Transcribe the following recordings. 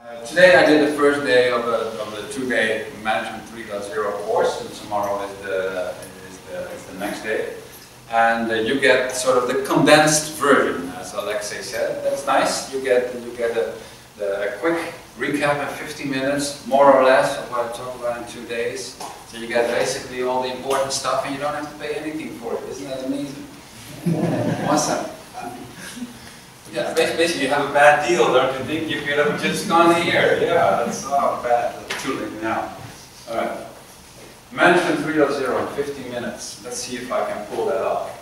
Today I did the first day of the two-day Management 3.0 course, and tomorrow is the next day. And you get sort of the condensed version, as Alexei said. That's nice. You get a quick recap in 50 minutes, more or less, of what I talked about in 2 days. So you get basically all the important stuff, and you don't have to pay anything for it. Isn't that amazing? Awesome. Yeah, basically you have a bad deal, don't you think? You could have just gone here. Yeah, that's not bad. That's too late now. Alright. Management 3.0 in 50 minutes. Let's see if I can pull that off.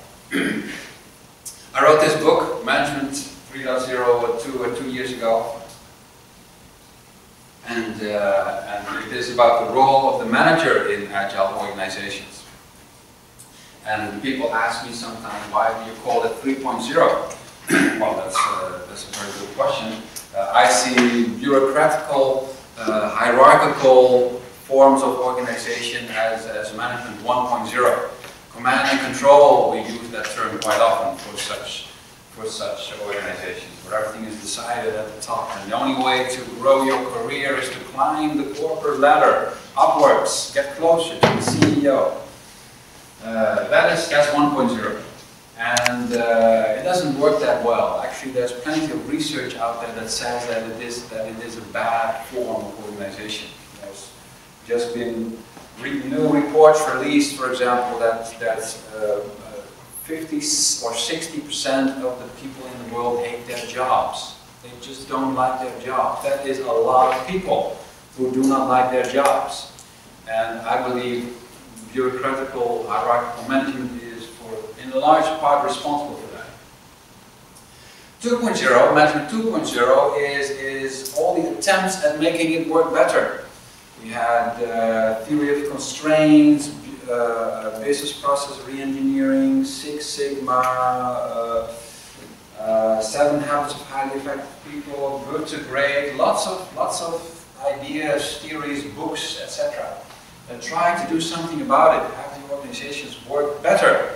I wrote this book, Management 3.0, 2 years ago. And it is about the role of the manager in agile organizations. And people ask me sometimes, why do you call it 3.0? Well, that's a very good question. I see bureaucratical, hierarchical forms of organization as management 1.0. Command and control, we use that term quite often for such organizations, where everything is decided at the top, and the only way to grow your career is to climb the corporate ladder upwards, get closer to the CEO. That's 1.0. And it doesn't work that well. Actually, there's plenty of research out there that says that it is a bad form of organization. There's just been new reports released, for example, that 50 or 60% of the people in the world hate their jobs. They just don't like their jobs. That is a lot of people who do not like their jobs. And I believe bureaucratical, hierarchical management is in large part responsible for that. 2.0, Management 2.0 is all the attempts at making it work better. We had theory of constraints, business process re-engineering, Six Sigma, 7 habits of highly effective people, good to great, lots of ideas, theories, books, etc. that try to do something about it, have the organizations work better.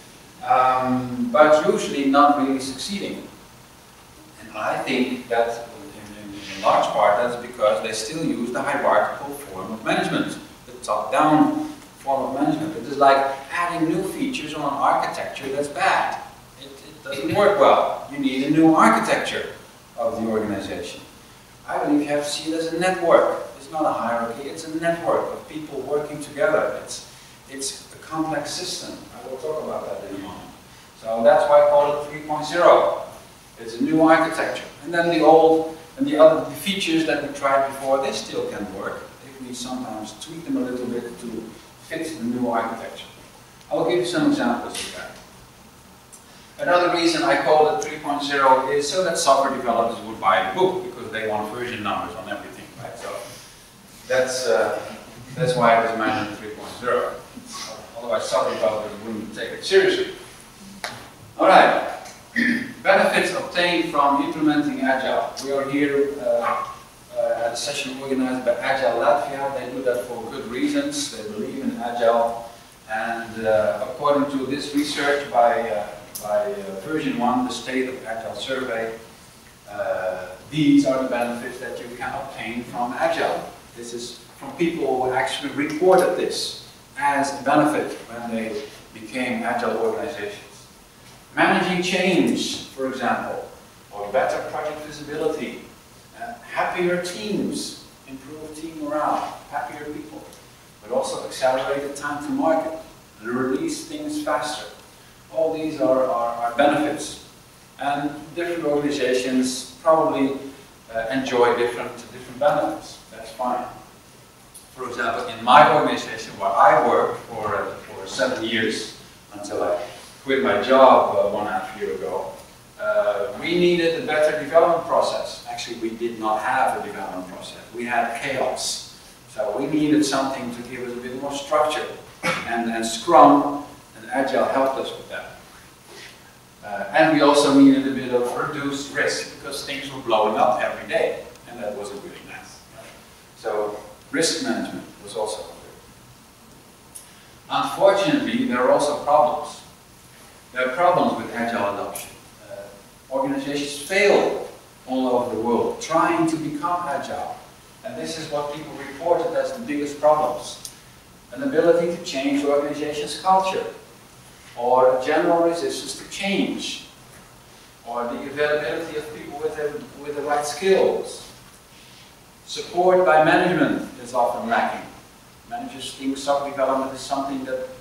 But usually not really succeeding. And I think that in large part that's because they still use the hierarchical form of management, the top-down form of management. It is like adding new features on an architecture that's bad. It doesn't work well. You need a new architecture of the organization. I believe you have to see it as a network. It's not a hierarchy, it's a network of people working together. It's a complex system. I will talk about that in a moment. So that's why I call it 3.0. It's a new architecture. And then the old and the other features that we tried before, they still can work if we sometimes tweak them a little bit to fit the new architecture. I'll give you some examples of that. Another reason I call it 3.0 is so that software developers would buy the book, because they want version numbers on everything, right? So that's why it was Management 3.0. Otherwise, software developers wouldn't take it seriously. All right. Benefits obtained from implementing Agile. We are here at a session organized by Agile Latvia. They do that for good reasons. They believe in Agile. And according to this research by version 1, the State of Agile Survey, these are the benefits that you can obtain from Agile. This is from people who actually reported this as a benefit when they became Agile organizations. Managing change, for example, or better project visibility, happier teams, improved team morale, happier people, but also accelerated time to market, release things faster. All these are benefits, and different organizations probably enjoy different benefits. That's fine. For example, in my organization, where I worked for 7 years until I quit my job 1.5 years ago, we needed a better development process. Actually, we did not have a development process. We had chaos. So we needed something to give us a bit more structure. And Scrum and Agile helped us with that. And we also needed a bit of reduced risk, because things were blowing up every day. And that wasn't really nice. So risk management was also good. Unfortunately, there are also problems. There are problems with Agile adoption. Organizations fail all over the world trying to become agile. And this is what people reported as the biggest problems. An ability to change the organization's culture, or a general resistance to change, or the availability of people with the right skills. Support by management is often lacking. Managers think software development is something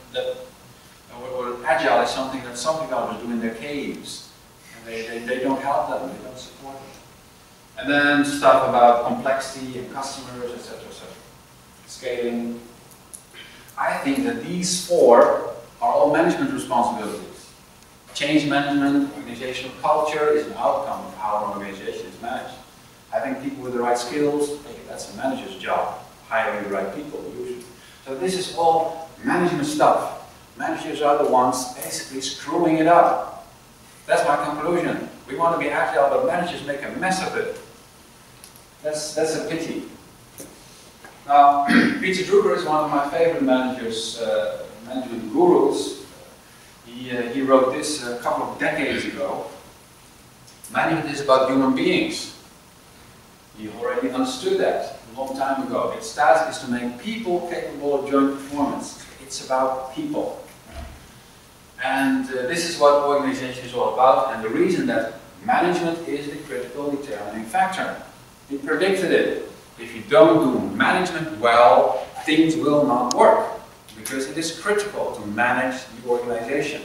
or agile is something that software developers do in their caves. And they don't help them, they don't support them. And then stuff about complexity and customers, etc., etc. Scaling. I think that these four are all management responsibilities. Change management, organizational culture is an outcome of how an organization is managed. Having people with the right skills, hey, that's a manager's job. Hiring the right people, usually. So this is all management stuff. Managers are the ones basically screwing it up. That's my conclusion. We want to be agile, but managers make a mess of it. That's a pity. Now, Peter Drucker is one of my favorite managers, management gurus. He wrote this a couple of decades ago. Management is about human beings. He already understood that a long time ago. Its task is to make people capable of joint performance. It's about people. And this is what organization is all about, and the reason that management is the critical determining factor. He predicted it. If you don't do management well, things will not work, because it is critical to manage the organization.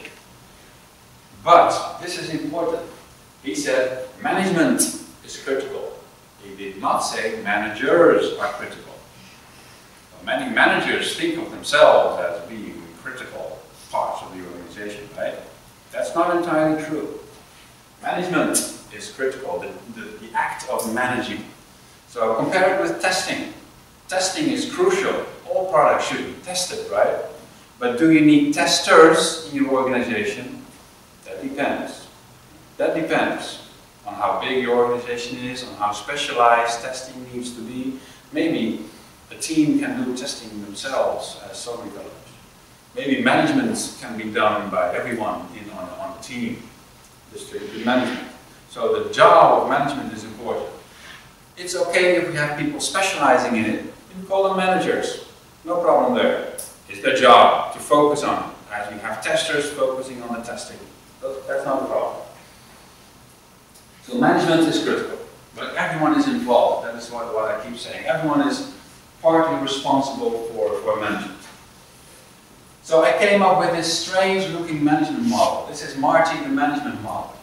But this is important. He said management is critical. He did not say managers are critical. So many managers think of themselves as being critical parts of the organization, right? That's not entirely true. Management is critical, the act of managing. So compare it with testing. Testing is crucial. All products should be tested, right? But do you need testers in your organization? That depends. That depends on how big your organization is, on how specialized testing needs to be. Maybe a team can do testing themselves as software developers. Maybe management can be done by everyone on the team, distributed management. So the job of management is important. It's okay if we have people specializing in it, you can call them managers. No problem there. It's their job to focus on it, as we have testers focusing on the testing. That's not a problem. So management is critical, but everyone is involved. That is what I keep saying. Everyone is partly responsible for management. So I came up with this strange looking management model. This is Marty, the management model.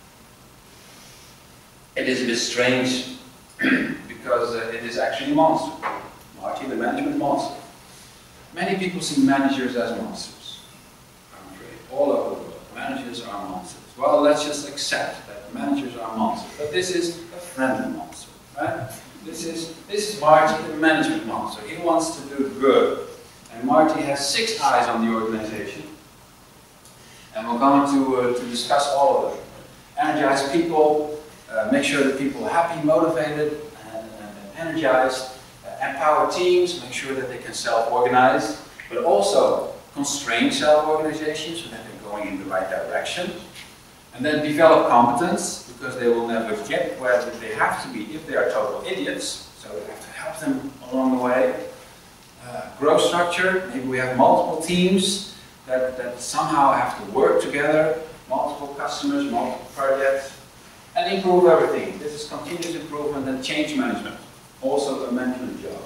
It is a bit strange because it is actually a monster. Marty, the management monster. Many people see managers as monsters. I'm afraid. All over the world, managers are monsters. Well, let's just accept that managers are monsters. But this is a friendly monster, right? This is Marty, the management monster. He wants to do good. And Marty has 6 eyes on the organization. And we're going to discuss all of them. Energize people, make sure that people are happy, motivated, and energized. Empower teams, make sure that they can self-organize. But also constrain self-organization so that they're going in the right direction. And then develop competence, because they will never get where they have to be if they are total idiots. So we have to help them along the way. Growth structure, maybe we have multiple teams that somehow have to work together, multiple customers, multiple projects, and improve everything. This is continuous improvement and change management, also a management job.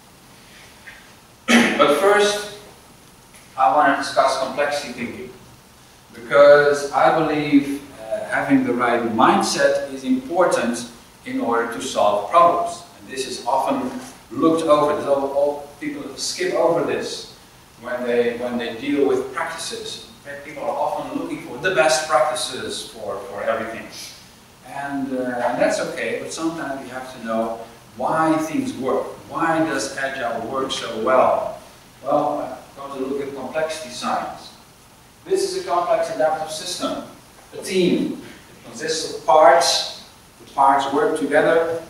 But first, I want to discuss complexity thinking, because I believe having the right mindset is important in order to solve problems. And this is often looked over. All people skip over this when they deal with practices. People are often looking for the best practices for everything. And that's okay, but sometimes you have to know why things work. Why does Agile work so well? Well, I'm going to look at complexity science. This is a complex adaptive system, a team. It consists of parts. The parts work together.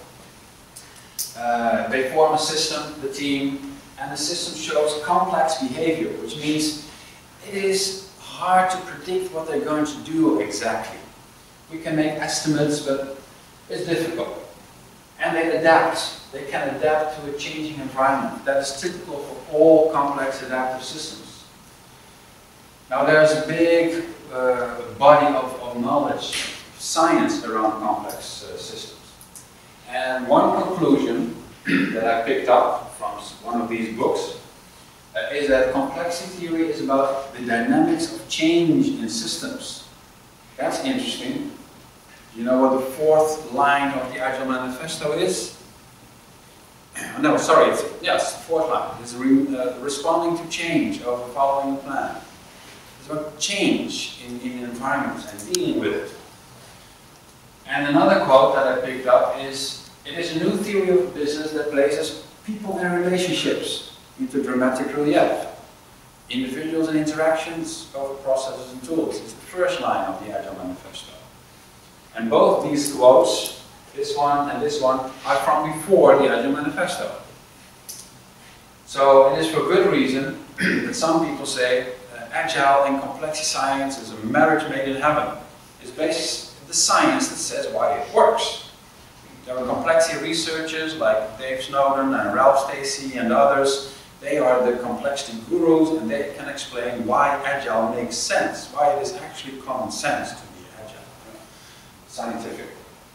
They form a system, the team, and the system shows complex behavior, which means it is hard to predict what they're going to do exactly. We can make estimates, but It's difficult. And they adapt. They can adapt to a changing environment. That is typical for all complex adaptive systems. Now there's a big body of knowledge, science around complex systems. And one conclusion that I picked up from one of these books is that complexity theory is about the dynamics of change in systems. That's interesting. You know what the fourth line of the Agile Manifesto is? No, sorry, yes, the fourth line. It's responding to change of following a plan. It's about change in environments and dealing with it. And another quote that I picked up is, it is a new theory of business that places people and relationships into dramatic relief. Individuals and interactions over processes and tools. It's the first line of the Agile Manifesto. And both these quotes, this one and this one, are from before the Agile Manifesto. So it is for good reason that some people say Agile and complexity science is a marriage made in heaven. It's based on the science that says why it works. There are complexity researchers like Dave Snowden and Ralph Stacey and others. They are the complexity gurus, and they can explain why Agile makes sense, why it is actually common sense to be Agile, scientific.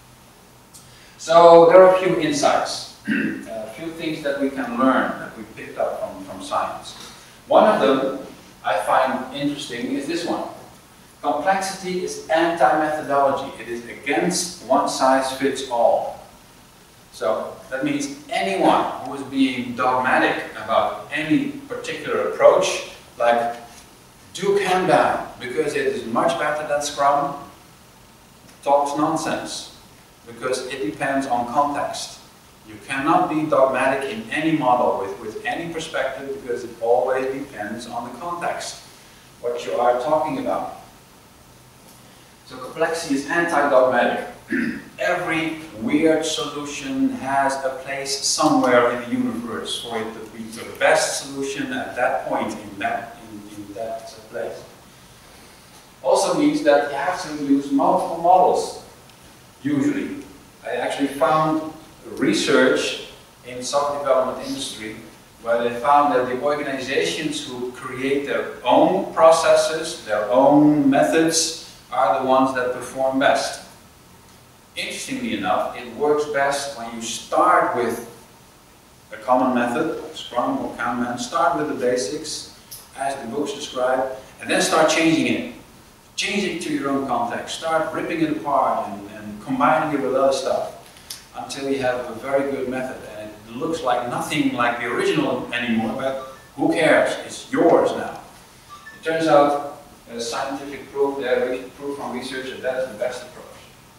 So there are a few insights, a few things that we can learn, that we picked up from science. One of them I find interesting is this one. Complexity is anti-methodology. It is against one-size-fits-all. So that means anyone who is being dogmatic about any particular approach, like do Kanban because it is much better than Scrum, talks nonsense, because it depends on context. You cannot be dogmatic in any model with any perspective, because it always depends on the context, what you are talking about. So complexity is anti-dogmatic. Every weird solution has a place somewhere in the universe for it to be the best solution at that point in that place. Also means that you have to use multiple models, usually. I actually found research in software development industry where they found that the organizations who create their own processes, their own methods, are the ones that perform best. Interestingly enough, it works best when you start with a common method, like Scrum or Kanban. Start with the basics, as the books describe, and then start changing it. Change it to your own context. Start ripping it apart and combining it with other stuff until you have a very good method. And it looks like nothing like the original anymore, but who cares? It's yours now. It turns out there's scientific proof there, proof from research, that is the best approach.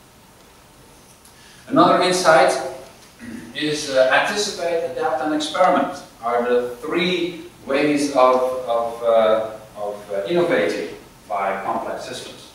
Another insight is anticipate, adapt, and experiment are the three ways of innovating by complex systems.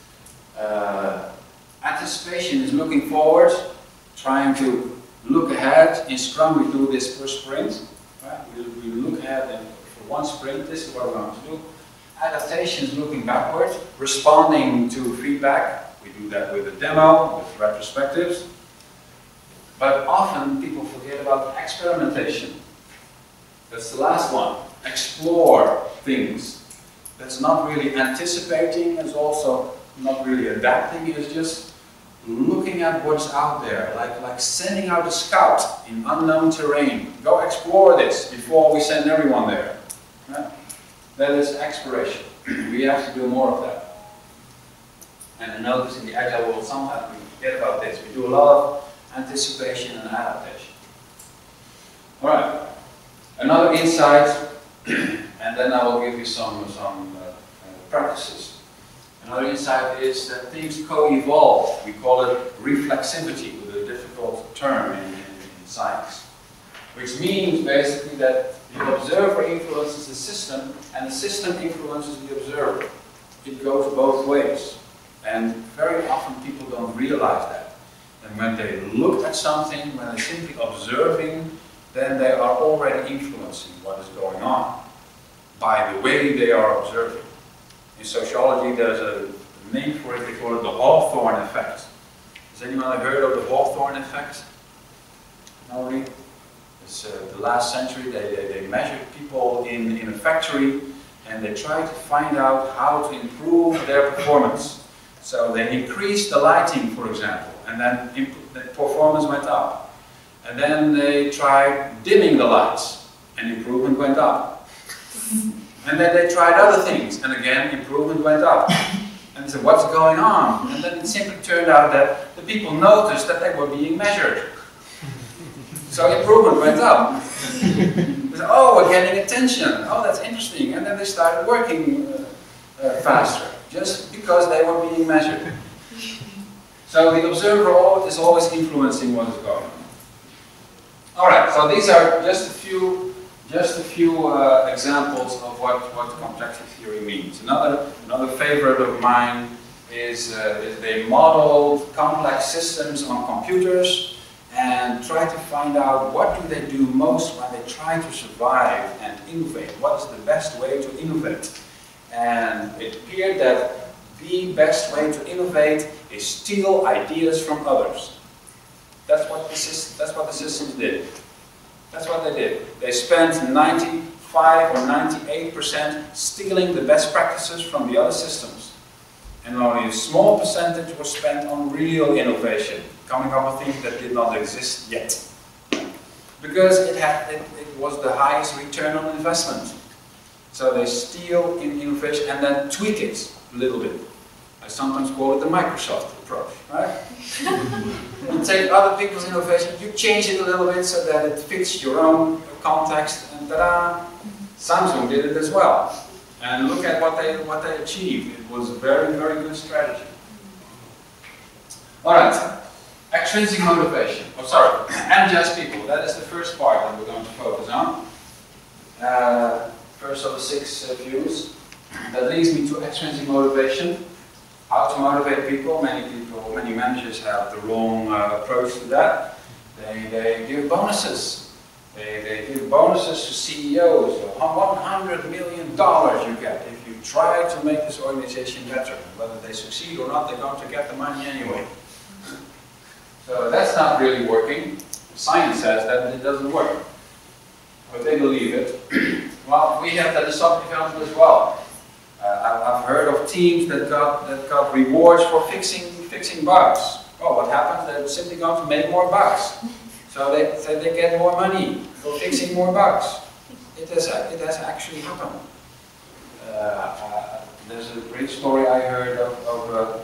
Anticipation is looking forward, trying to look ahead. In Scrum we do this per sprint. Right? We look ahead and for one sprint, this is what we're going to do. Adaptation is looking backward, responding to feedback. We do that with a demo, with retrospectives. But often people forget about experimentation. That's the last one. Explore things. That's not really anticipating, it's also not really adapting, it's just looking at what's out there, like sending out a scout in unknown terrain. Go explore this before we send everyone there. Right? That is exploration. We have to do more of that. And I notice in the Agile world sometimes we forget about this. We do a lot of anticipation and adaptation. Alright, another insight, and then I will give you some practices. Another insight is that things co-evolve. We call it reflexivity, with a difficult term in science. Which means basically that the observer influences the system, and the system influences the observer. It goes both ways. And very often people don't realize that. And when they look at something, when they're simply observing, then they are already influencing what is going on by the way they are observing. In sociology, there's a name for it, they call it the Hawthorne effect. Has anyone heard of the Hawthorne effect? Nobody? It's the last century. They measured people in a factory and they tried to find out how to improve their performance. So they increased the lighting, for example, and then the performance went up. And then they tried dimming the lights, and improvement went up. And then they tried other things, and again, improvement went up. And they said, what's going on? And then it simply turned out that the people noticed that they were being measured. So improvement went up. They said, oh, we're getting attention. Oh, that's interesting. And then they started working faster, just because they were being measured. So the observer is always influencing what is going on. All right, so these are just a few examples of what complexity theory means. Another favorite of mine is they modeled complex systems on computers and try to find out what do they do most when they try to survive and innovate. What is the best way to innovate? And it appeared that the best way to innovate is steal ideas from others. That's what the systems did. That's what they did. They spent 95 or 98% stealing the best practices from the other systems. And only a small percentage was spent on real innovation, coming up with things that did not exist yet. Because it was the highest return on investment. So they steal in innovation and then tweak it a little bit. I sometimes call it the Microsoft approach, right? You take other people's innovation, you change it a little bit so that it fits your own context, and ta-da! Samsung did it as well. And look at what they achieved. It was a very, very good strategy. Alright, extrinsic motivation. Oh, sorry, and just people. That is the first part that we're going to focus on. First of the 6 views. That leads me to extrinsic motivation. How to motivate people. Many managers have the wrong approach to that. They give bonuses. They give bonuses to CEOs. $100 million you get if you try to make this organization better. Whether they succeed or not, they're going to get the money anyway. So that's not really working. Science says that it doesn't work. But they believe it. Well, we have that in software development as well. I've heard of teams that got rewards for fixing bugs. Well, what happens? They're simply going to make more bugs. So they say they get more money for fixing more bugs. It has actually happened. There's a great story I heard of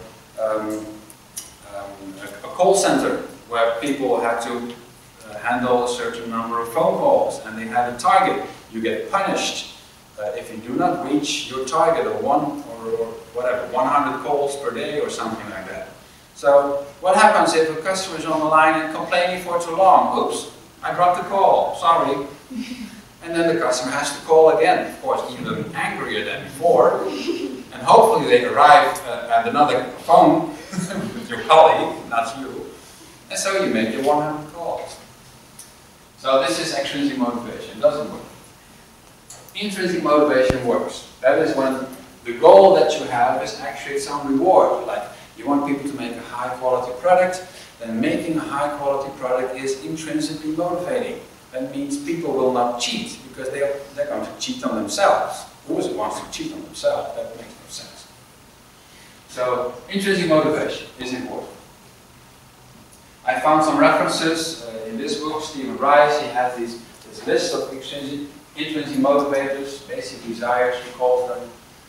a call center where people had to handle a certain number of phone calls, and they had a target. You get punished if you do not reach your target of 100 calls per day or something like that. So what happens if a customer is on the line and complaining for too long? Oops, I dropped the call, sorry. And then the customer has to call again, of course, even angrier than before. And hopefully they arrive at another phone with your colleague, not you. And so you make your 100 calls. So this is extrinsic motivation. It doesn't work. Intrinsic motivation works. That is when the goal that you have is actually some reward. Like you want people to make a high quality product, then making a high quality product is intrinsically motivating. That means people will not cheat because they're going to cheat on themselves. Who wants to cheat on themselves? That makes no sense. So intrinsic motivation is important. I found some references in this book. Stephen Rice, he has this list of intrinsic motivators, basic desires, we call them.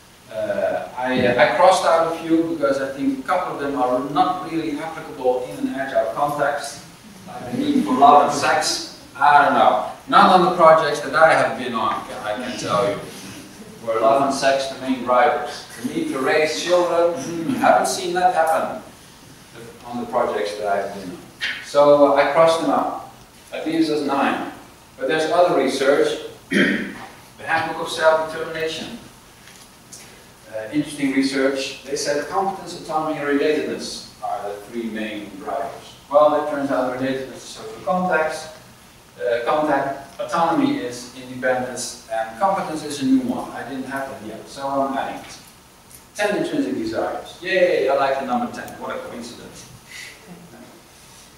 I crossed out a few because I think a couple of them are not really applicable in an agile context. Like the need for love and sex, I don't know. Not on the projects that I have been on, I can tell you. Where love and sex the main drivers. The need to raise children, haven't seen that happen on the projects that I've been on. So I crossed them out. That leaves us 9. But there's other research. The Handbook of Self-Determination. Interesting research. They said competence, autonomy, and relatedness are the 3 main drivers. Well, it turns out relatedness is social context. Autonomy is independence, and competence is a new one. I didn't have that yet, so I'm adding it. 10 intrinsic desires. Yay, I like the number 10. What a coincidence.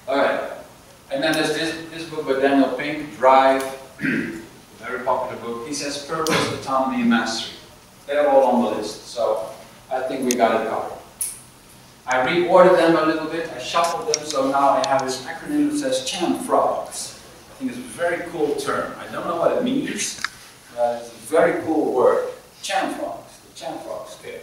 All right. And then there's this book by Daniel Pink, Drive, very popular book. He says purpose, autonomy, and mastery. They're all on the list, so I think we got it covered. I reordered them a little bit, I shuffled them, so now I have this acronym that says Champ Frogs. I think it's a very cool term. I don't know what it means, but it's a very cool word. Champ Frogs, the Champ Frogs scale.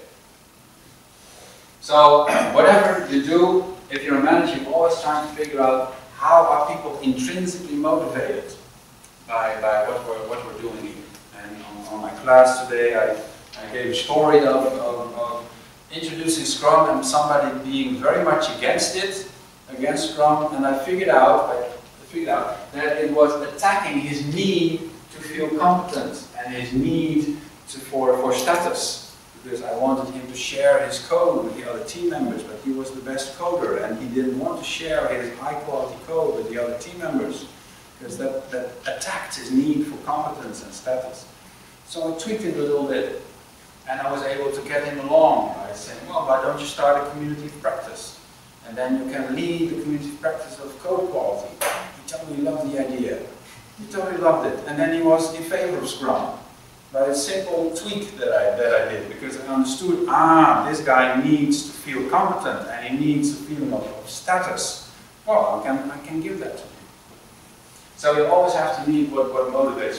So whatever you do, if you're a manager, you're always trying to figure out how are people intrinsically motivated by what we're doing here. And on my class today, I gave a story of introducing Scrum and somebody being very much against it, against Scrum, and I figured out that it was attacking his need to feel competent and his need for status, because I wanted him to share his code with the other team members, but he was the best coder and he didn't want to share his high quality code with the other team members, because that attacked his need for competence and status. So I tweaked it a little bit. And I was able to get him along by saying, well, why don't you start a community of practice? And then you can lead the community of practice of code quality. He totally loved the idea. He totally loved it. And then he was in favor of Scrum. By a simple tweak that I did, because I understood, this guy needs to feel competent and he needs a feeling of status. Well, I can give that to him. So you always have to need what motivates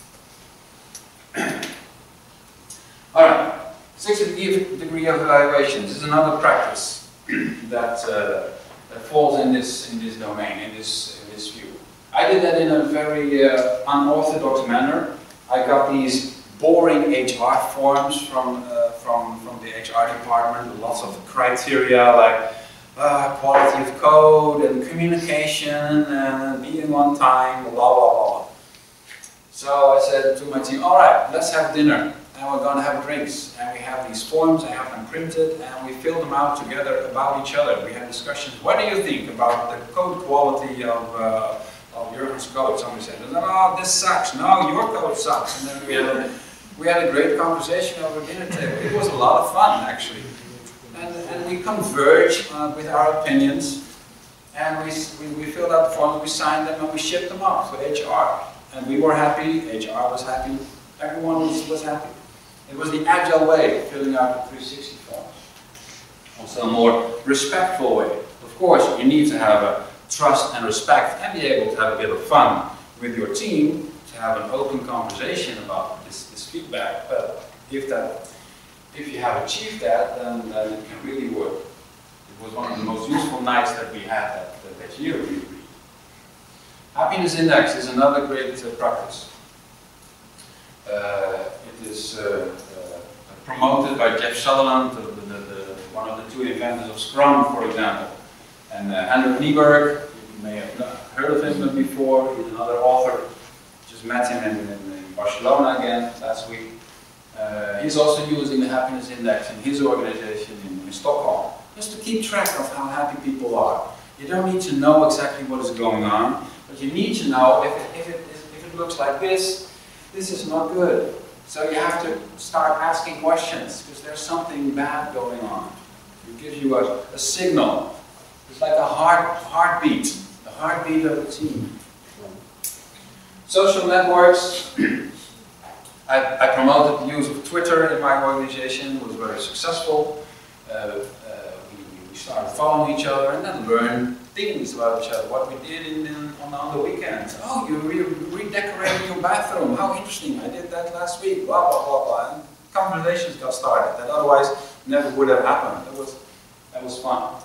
people. All right, 60-degree of evaluation. This is another practice that falls in this domain, in this view. I did that in a very unorthodox manner. I got these boring HR forms from the HR department, lots of criteria like quality of code and communication and being on time, blah blah blah. So I said to my team, all right, let's have dinner. And we're going to have drinks, and we have these forms, I have them printed, and we fill them out together about each other. We have discussions. What do you think about the code quality of Jurgen's code? Somebody said, oh, this sucks. No, your code sucks. And then we had a great conversation over dinner table. It was a lot of fun, actually. And we converged with our opinions, and we filled out the forms, we signed them, and we shipped them off to HR. And we were happy, HR was happy, everyone was happy. It was the Agile way of filling out the 360 forms. Also a more respectful way. Of course, you need to have a trust and respect and be able to have a bit of fun with your team, to have an open conversation about this feedback. But if you have achieved that, then it can really work. It was one of the most useful nights that we had that year. Happiness index is another great practice. It is promoted by Jeff Sutherland, one of the two inventors of Scrum, for example. And Hendrik Nieberg, you may have heard of him before, he's another author. Just met him in Barcelona again last week. He's also using the happiness index in his organization in Stockholm, just to keep track of how happy people are. You don't need to know exactly what is going on, but you need to know if it looks like this is not good. So you have to start asking questions, because there's something bad going on. It gives you a signal. It's like a heartbeat, the heartbeat of the team. Social networks. I promoted the use of Twitter in my organization. It was very successful. We started following each other and then learned things about each other. What we did on the weekends. Oh, you redecorated your bathroom. How interesting. I did that last week. Blah, blah, blah, blah. And conversations got started that otherwise never would have happened. That was fun.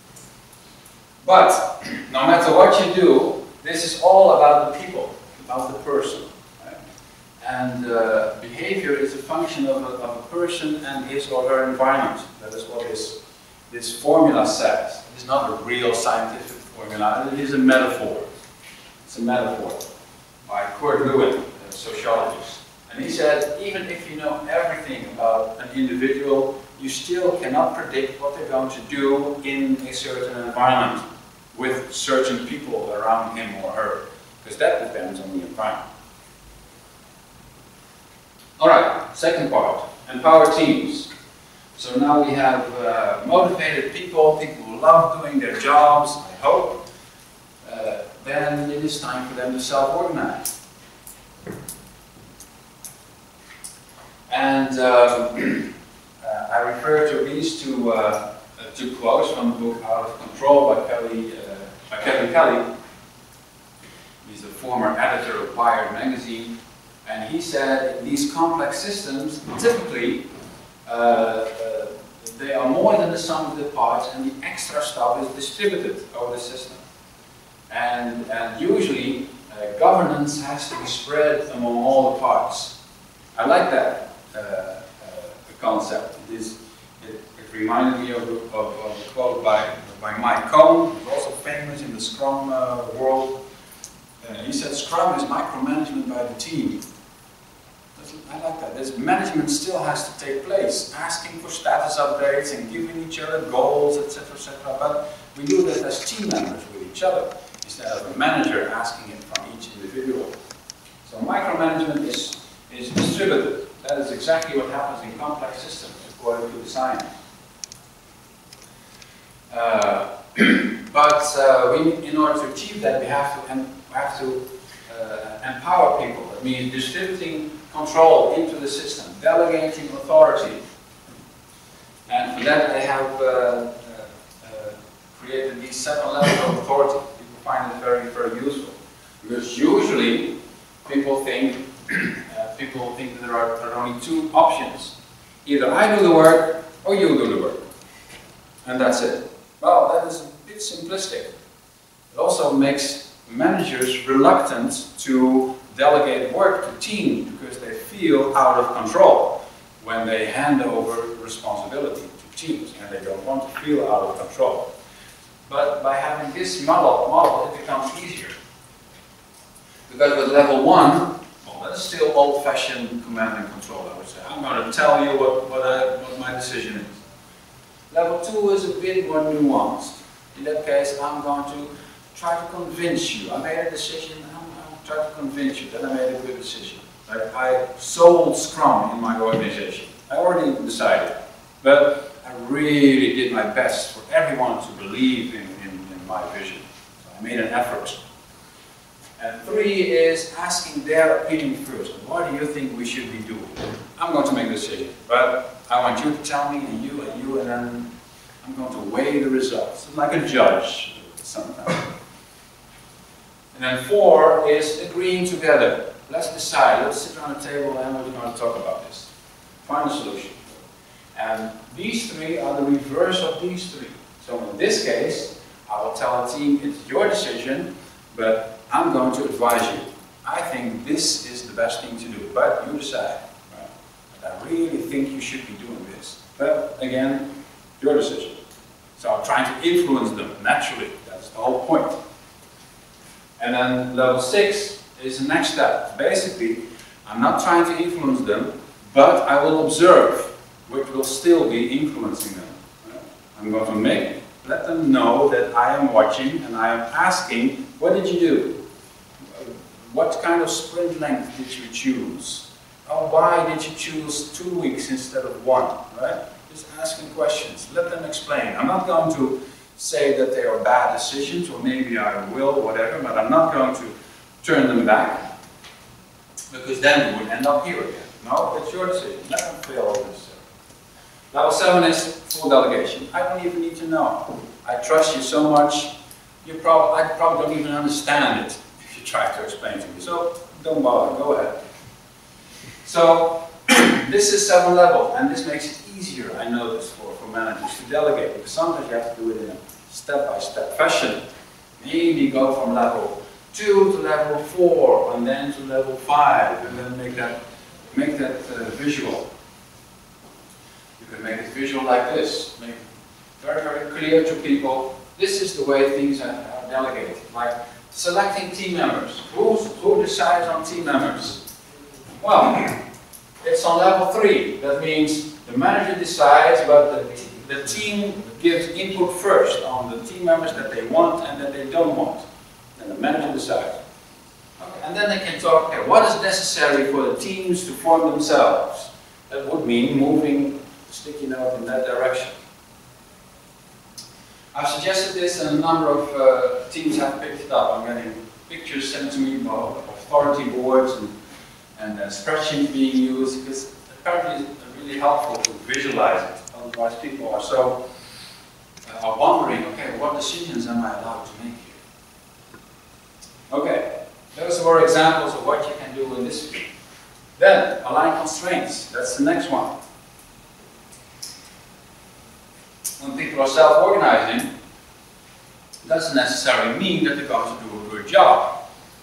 But no matter what you do, this is all about the people, about the person. Right? And behavior is a function of a person and his or her environment. That is what this formula says. It is not a real scientific formula, it is a metaphor. It's a metaphor by Kurt Lewin, a sociologist. And he said, even if you know everything about an individual, you still cannot predict what they're going to do in a certain environment with certain people around him or her, because that depends on the environment. All right, second part, empower teams. So now we have motivated people who love doing their jobs, I hope. then it is time for them to self-organize. And I refer to these two quotes from the book Out of Control by Kevin Kelly. He's a former editor of Wired magazine, and he said these complex systems typically they are more than the sum of the parts, and the extra stuff is distributed over the system. And usually governance has to be spread among all the parts. I like that concept. It reminded me of a quote by Mike Cohn, who's also famous in the Scrum world. He said, Scrum is micromanagement by the team. I like that. This management still has to take place, asking for status updates and giving each other goals, etc., etc. But we do that as team members with each other, instead of a manager asking it from each individual. So micromanagement is distributed. That is exactly what happens in complex systems, according to the science. In order to achieve that, we have to empower people. That means distributing control into the system, delegating authority. And for that, they have created these 7 levels of authority. People find it very, very useful. Because usually, people think that there are only 2 options. Either I do the work, or you do the work. And that's it. Well, that is a bit simplistic. It also makes managers reluctant to delegate work to teams because they feel out of control when they hand over responsibility to teams, and they don't want to feel out of control. But by having this model it becomes easier. Because with level 1, well, that's still old-fashioned command and control, I would say. I'm going to tell you what my decision is. Level 2 is a bit more nuanced. In that case, I'm going to try to convince you. I made a decision, I'm going to try to convince you that I made a good decision. Like I sold Scrum in my organization. I already decided. But I really did my best for everyone to believe in my vision. So I made an effort. And 3 is asking their opinion first. What do you think we should be doing? I'm going to make a decision, but I want you to tell me, and you, and then I'm going to weigh the results. It's like a judge sometimes. And then 4 is agreeing together. Let's decide, let's sit around the table and we're going to talk about this. Find a solution. And these 3 are the reverse of these 3. So in this case, I will tell a team, it's your decision, but I'm going to advise you. I think this is the best thing to do, but you decide. Right? But I really think you should be doing this. But again, your decision. So I'm trying to influence them naturally. That's the whole point. And then level 6 is the next step. Basically, I'm not trying to influence them, but I will observe, which will still be influencing them. I'm going to let them know that I am watching and I am asking, what did you do? What kind of sprint length did you choose? Oh, why did you choose 2 weeks instead of 1? Right? Just asking questions. Let them explain. I'm not going to say that they are bad decisions, or maybe I will, whatever, but I'm not going to turn them back, because then we would end up here again. No, it's your decision. Let them fail over this. Level 7 is full delegation. I don't even need to know. I trust you so much, I probably don't even understand it if you try to explain to me. So don't bother, go ahead. So this is 7 level, and this makes it easier, I notice, for managers to delegate, because sometimes you have to do it in a step-by-step fashion. Maybe go from level 2 to level 4, and then to level 5, and then make that visual. You can make it visual like this. Make it very, very clear to people. This is the way things are delegated. Like selecting team members. Who decides on team members? Well, it's on level 3. That means the manager decides, but the team gives input first on the team members that they want and that they don't want. And the manager decides. Okay. And then they can talk, okay, what is necessary for the teams to form themselves? That would mean moving the sticky note in that direction. I've suggested this and a number of teams have picked it up. I'm getting pictures sent to me of authority boards and spreadsheets being used, because apparently it's really helpful to visualize it. Otherwise people are so are wondering, okay, what decisions am I allowed to make here? Okay, those were examples of what you can do in this field. Then, align constraints, that's the next one. When people are self-organizing, it doesn't necessarily mean that they're going to do a good job.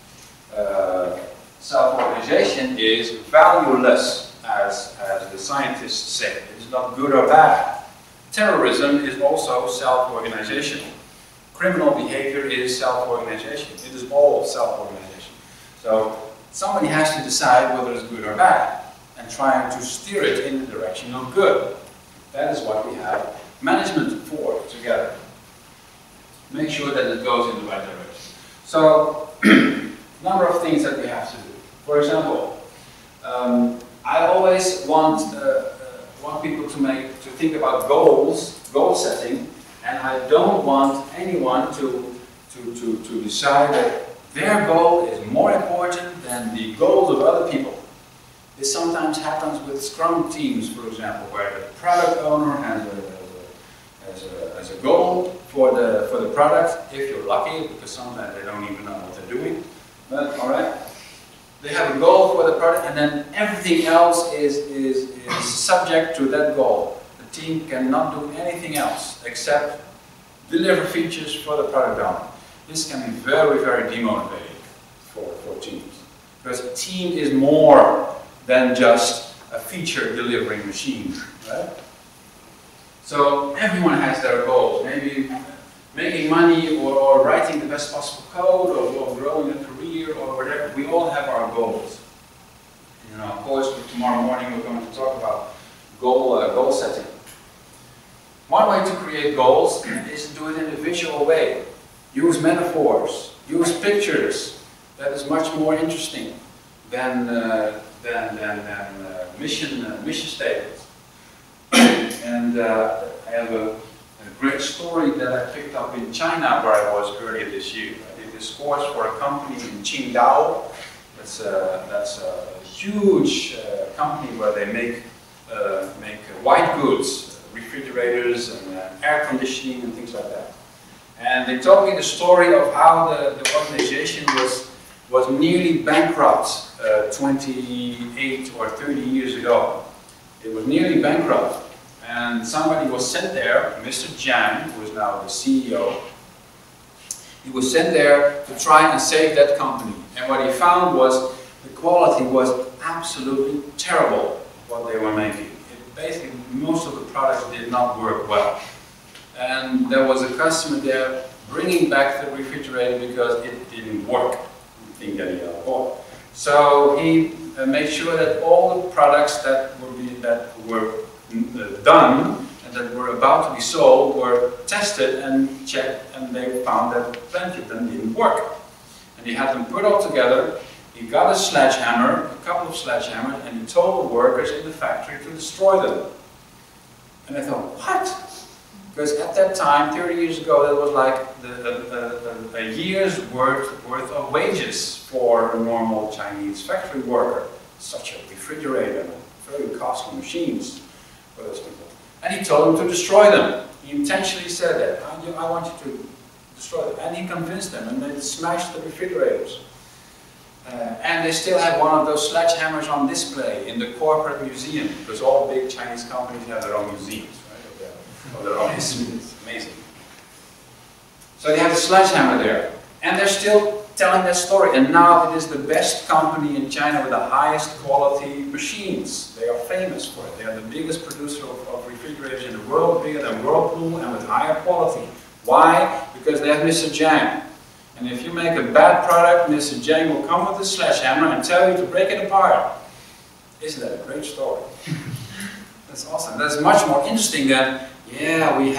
Self-organization is valueless, as the scientists say. It is not good or bad. Terrorism is also self-organization. Criminal behavior is self-organization. It is all self-organization. So somebody has to decide whether it's good or bad and try to steer it in the direction of good. That is what we have management for together. Make sure that it goes in the right direction. So, number of things that we have to do. For example, I always want people to think about goal setting, and I don't want anyone to decide that their goal is more important than the goals of other people. This sometimes happens with Scrum teams, for example, where the product owner has a goal for the product, if you're lucky, because sometimes they don't even know what they're doing. But all right, they have a goal for the product, and then everything else is subject to that goal. The team cannot do anything else except deliver features for the product owner. This can be very, very demotivating for teams, because a team is more than just a feature delivering machine, right? So everyone has their goals, maybe making money or writing the best possible code or growing a career or whatever. We all have our goals. You know, of course, tomorrow morning we're going to talk about goal setting. One way to create goals is to do it in a visual way. Use metaphors, use pictures. That is much more interesting than mission statements. And I have a great story that I picked up in China, where I was earlier this year. I did this course for a company in Qingdao. That's a huge company where they make white goods, refrigerators and air conditioning and things like that. And they told me the story of how the organization was nearly bankrupt 28 or 30 years ago. It was nearly bankrupt. And somebody was sent there, Mr. Jiang, who is now the CEO. He was sent there to try and save that company. And what he found was the quality was absolutely terrible, what they were making. Basically, most of the products did not work well. And there was a customer there bringing back the refrigerator because it didn't work. The thing that he bought. So he made sure that all the products that were done and that were about to be sold were tested and checked, and they found that plenty of them didn't work. And he had them put all together. He got a sledgehammer, a couple of sledgehammers, and he told the workers in the factory to destroy them. And I thought, what? Because at that time, 30 years ago, that was like a year's worth of wages for a normal Chinese factory worker. Such a refrigerator, very costly machines for those people. And he told them to destroy them. He intentionally said that. I want you to destroy them. And he convinced them, and they smashed the refrigerators. And they still have one of those sledgehammers on display in the corporate museum, because all big Chinese companies have their own museums, right? Of their own history. It's amazing. So they have a sledgehammer there. And they're still telling that story. And now it is the best company in China with the highest quality machines. They are famous for it. They are the biggest producer of refrigerators in the world, bigger than Whirlpool and with higher quality. Why? Because they have Mr. Jiang. And if you make a bad product, Mr. Jiang will come with a sledgehammer and tell you to break it apart. Isn't that a great story? That's awesome. That's much more interesting than, yeah, we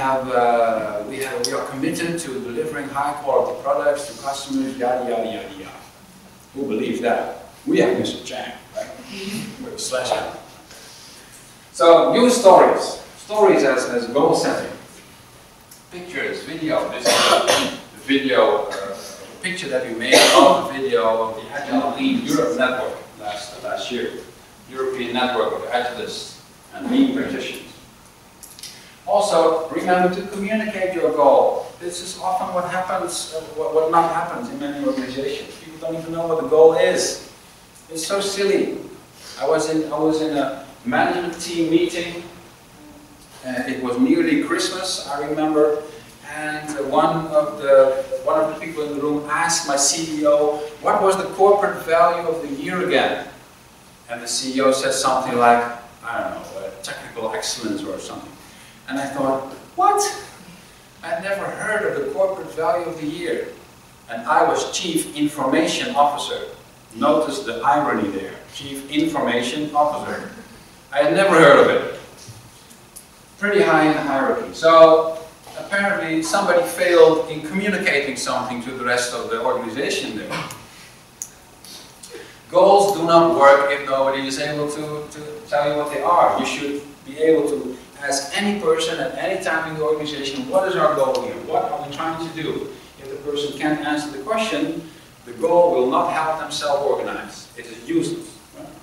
are committed to delivering high quality products to customers, yada, yada, yada, yada. Who believes that? We have Mr. Jiang, right? With a sledgehammer. So, use stories. Stories as goal setting. pictures, video. This is a video, picture that we made of the video of the Agile Lean Europe Network last year. European Network of Agilists and Lean Practitioners. Also, remember to communicate your goal. This is often what happens, what not happens in many organizations. People don't even know what the goal is. It's so silly. I was in a management team meeting. It was nearly Christmas, I remember, and one of the people in the room asked my CEO, what was the corporate value of the year again? And the CEO said something like, I don't know, technical excellence or something. And I thought, what? I'd never heard of the corporate value of the year. And I was Chief Information Officer. Notice the irony there, Chief Information Officer. I had never heard of it. Pretty high in the hierarchy. So apparently somebody failed in communicating something to the rest of the organization there. Goals do not work if nobody is able to tell you what they are. You should be able to ask any person at any time in the organization, what is our goal here? What are we trying to do? If the person can't answer the question, the goal will not help them self-organize. It is useless.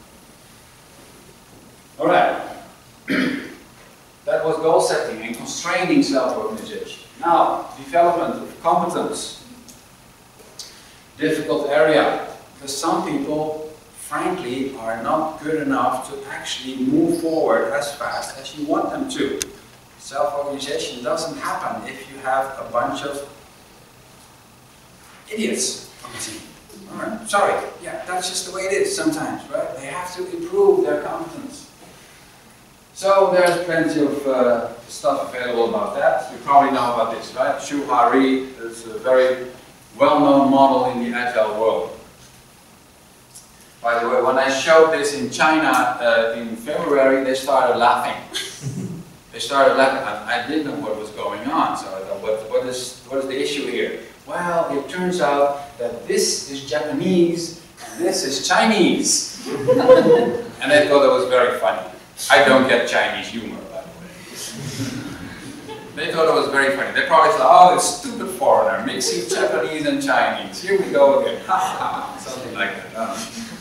Right? All right. That was goal setting and constraining self-organization. Now, development of competence. Difficult area. Because some people, frankly, are not good enough to actually move forward as fast as you want them to. Self-organization doesn't happen if you have a bunch of idiots on the team. All right. Sorry, yeah, that's just the way it is sometimes, right? They have to improve their competence. So there's plenty of stuff available about that. You probably know about this, right? Shu Hari is a very well-known model in the Agile world. By the way, when I showed this in China in February, they started laughing. They started laughing. I didn't know what was going on, so I thought, what is the issue here? Well, it turns out that this is Japanese and this is Chinese. And they thought it was very funny. I don't get Chinese humor, by the way. They thought it was very funny. They probably thought, oh, this stupid foreigner mixing Japanese and Chinese. Here we go again. Something like that.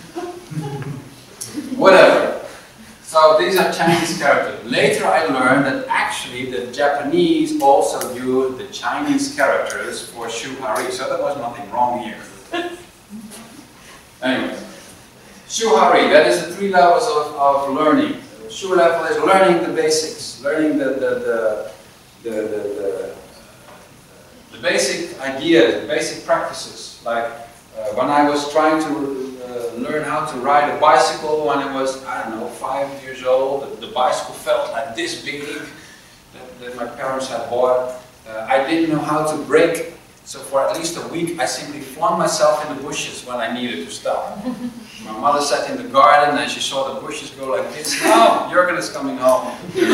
Whatever. So these are Chinese characters. Later I learned that actually the Japanese also use the Chinese characters for Shu Hari, so there was nothing wrong here. Anyway, Shu Hari, that is the 3 levels of learning. The Shu level is learning the basics, learning the basic ideas, the basic practices. Like when I was trying to learn how to ride a bicycle when I was, I don't know, 5 years old. The bicycle felt like this big that my parents had bought. I didn't know how to brake, so for at least a week I simply flung myself in the bushes when I needed to stop. My mother sat in the garden and she saw the bushes go like this. Oh, Jurgen is coming home.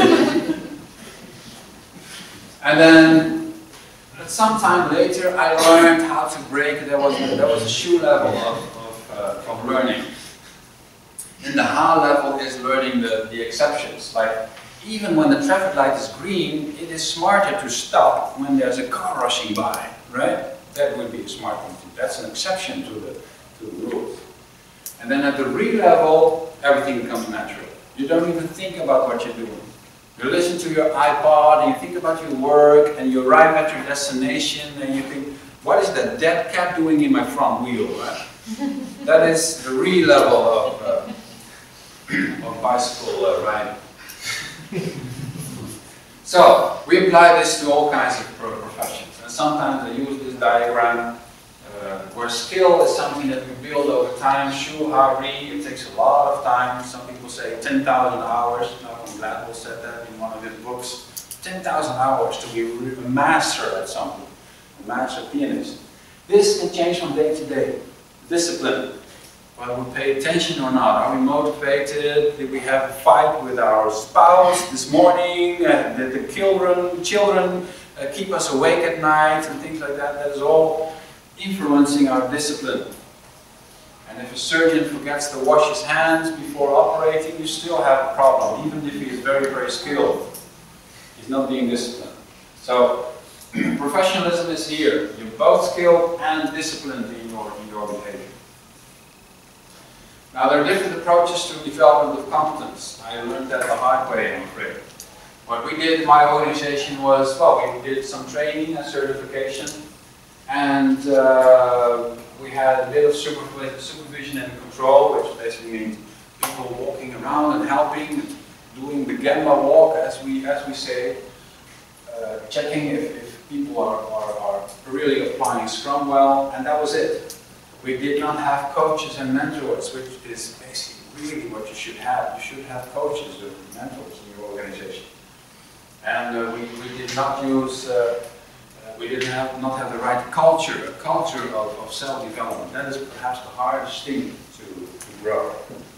And then sometime later I learned how to brake. There was a Shu level of learning. And the Ha level is learning the exceptions. Like, even when the traffic light is green, it is smarter to stop when there's a car rushing by, right? That would be a smart thing to do. That's an exception to the rules. And then at the Re level, everything becomes natural. You don't even think about what you're doing. You listen to your iPod and you think about your work and you arrive at your destination and you think, what is that dead cat doing in my front wheel, right? That is the Re level of bicycle riding. So, we apply this to all kinds of professions. And sometimes I use this diagram where skill is something that we build over time. Shu Hari, it takes a lot of time. Some people say 10,000 hours. Malcolm Gladwell said that in one of his books. 10,000 hours to be a master at something, a master pianist. This can change from day to day. Discipline. Whether we pay attention or not. Are we motivated? Did we have a fight with our spouse this morning? Did the children keep us awake at night and things like that? That is all influencing our discipline. And if a surgeon forgets to wash his hands before operating, you still have a problem, even if he is very, very skilled. He's not being disciplined. So Professionalism is here. You're both skilled and disciplined in your behavior. Now, there are different approaches to development of competence. I learned that the hard way, I'm afraid. What we did in my organization was, well, we did some training and certification, and we had a bit of supervision and control, which basically means people walking around and helping, doing the Gemba walk, as we say, checking if people are really applying Scrum well, and that was it. We did not have coaches and mentors, which is basically really what you should have. You should have coaches and mentors in your organization. And we did not use, we did not have the right culture, a culture of self-development. That is perhaps the hardest thing to grow.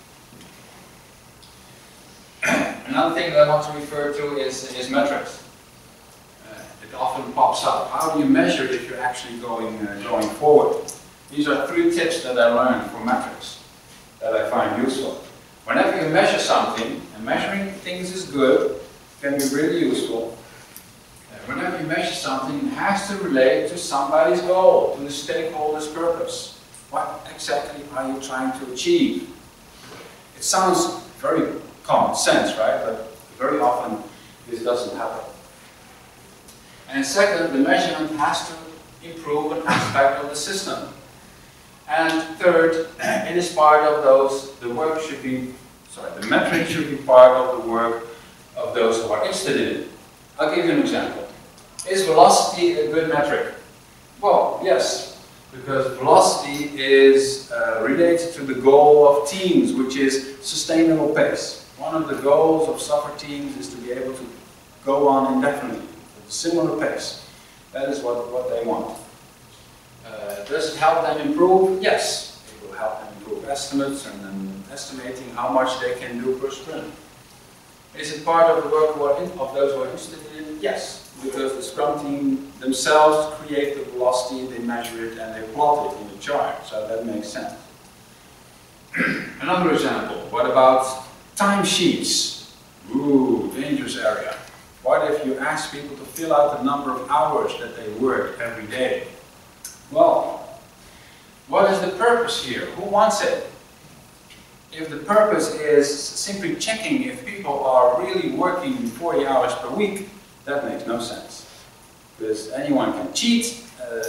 Another thing that I want to refer to is metrics. It often pops up. How do you measure if you're actually going forward? These are 3 tips that I learned from metrics that I find useful. Whenever you measure something, and measuring things is good, can be really useful. Whenever you measure something, it has to relate to somebody's goal, to the stakeholder's purpose. What exactly are you trying to achieve? It sounds very common sense, right? But very often this doesn't happen. And second, the measurement has to improve an aspect of the system. And third, it is part of those, the metric should be part of the work of those who are interested in it. I'll give you an example. Is velocity a good metric? Well, yes, because velocity is related to the goal of teams, which is sustainable pace. One of the goals of software teams is to be able to go on indefinitely at a similar pace. That is what they want. Does it help them improve? Yes, it will help them improve estimates and then estimating how much they can do per sprint. Is it part of the work of those who are interested in it? Yes, because the Scrum team themselves create the velocity, they measure it, and they plot it in the chart, so that makes sense. Another example, what about timesheets? Ooh, dangerous area. What if you ask people to fill out the number of hours that they work every day? Well, what is the purpose here? Who wants it? If the purpose is simply checking if people are really working 40 hours per week, that makes no sense. Because anyone can cheat,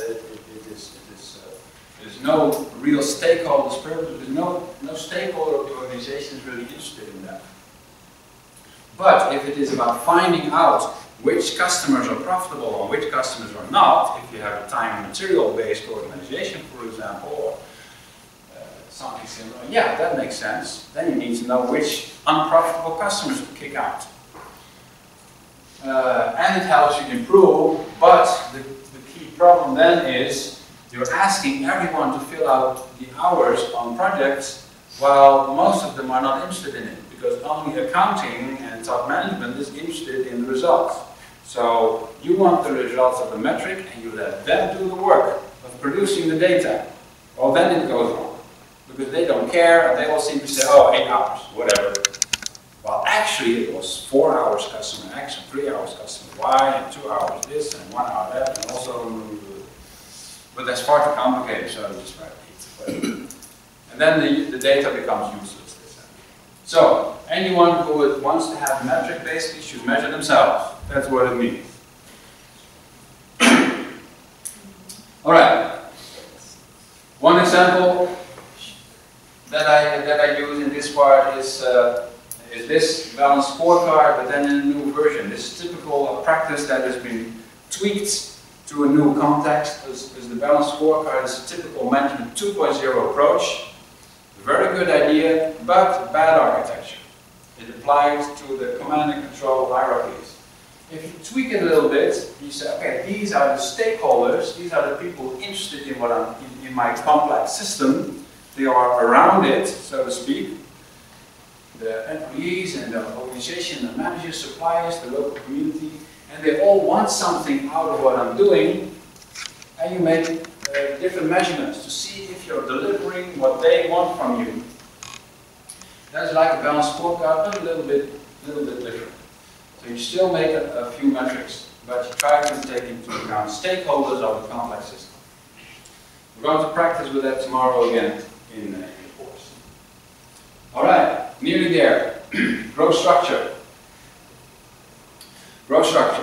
there's no real stakeholder's purpose, there's no stakeholder of the organization is really interested in that. But if it is about finding out which customers are profitable and which customers are not, if you have a time and material based organization, for example, or something similar, yeah, that makes sense. Then you need to know which unprofitable customers to kick out. And it helps you improve, but the key problem then is you're asking everyone to fill out the hours on projects while most of them are not interested in it, because only accounting and top management is interested in the results. So you want the results of the metric and you let them do the work of producing the data. Well, then it goes wrong, because they don't care and they will simply say, oh, 8 hours, whatever. Well, actually it was 4 hours customer X and 3 hours customer Y and 2 hours this and 1 hour that, and also, but that's far too complicated, so I just write 8. And then the data becomes useless. So anyone who wants to have a metric basically should measure themselves. That's what it means. All right. One example that I use in this part is this balanced scorecard, but then in a new version. This is typical practice that has been tweaked to a new context. As the balanced scorecard is a typical management 2.0 approach. Very good idea, but bad architecture. It applies to the command and control hierarchies. If you tweak it a little bit, you say, okay, these are the stakeholders, these are the people interested in what in my complex system. They are around it, so to speak. The employees and the organization, the managers, suppliers, the local community, and they all want something out of what I'm doing, and you make different measurements to see if you're delivering what they want from you. That's like a balanced scorecard, but a little bit different. So you still make a few metrics. but you try to take into account stakeholders of a complex system. We're going to practice with that tomorrow again in the course. All right, nearly there. Growth structure. Growth structure.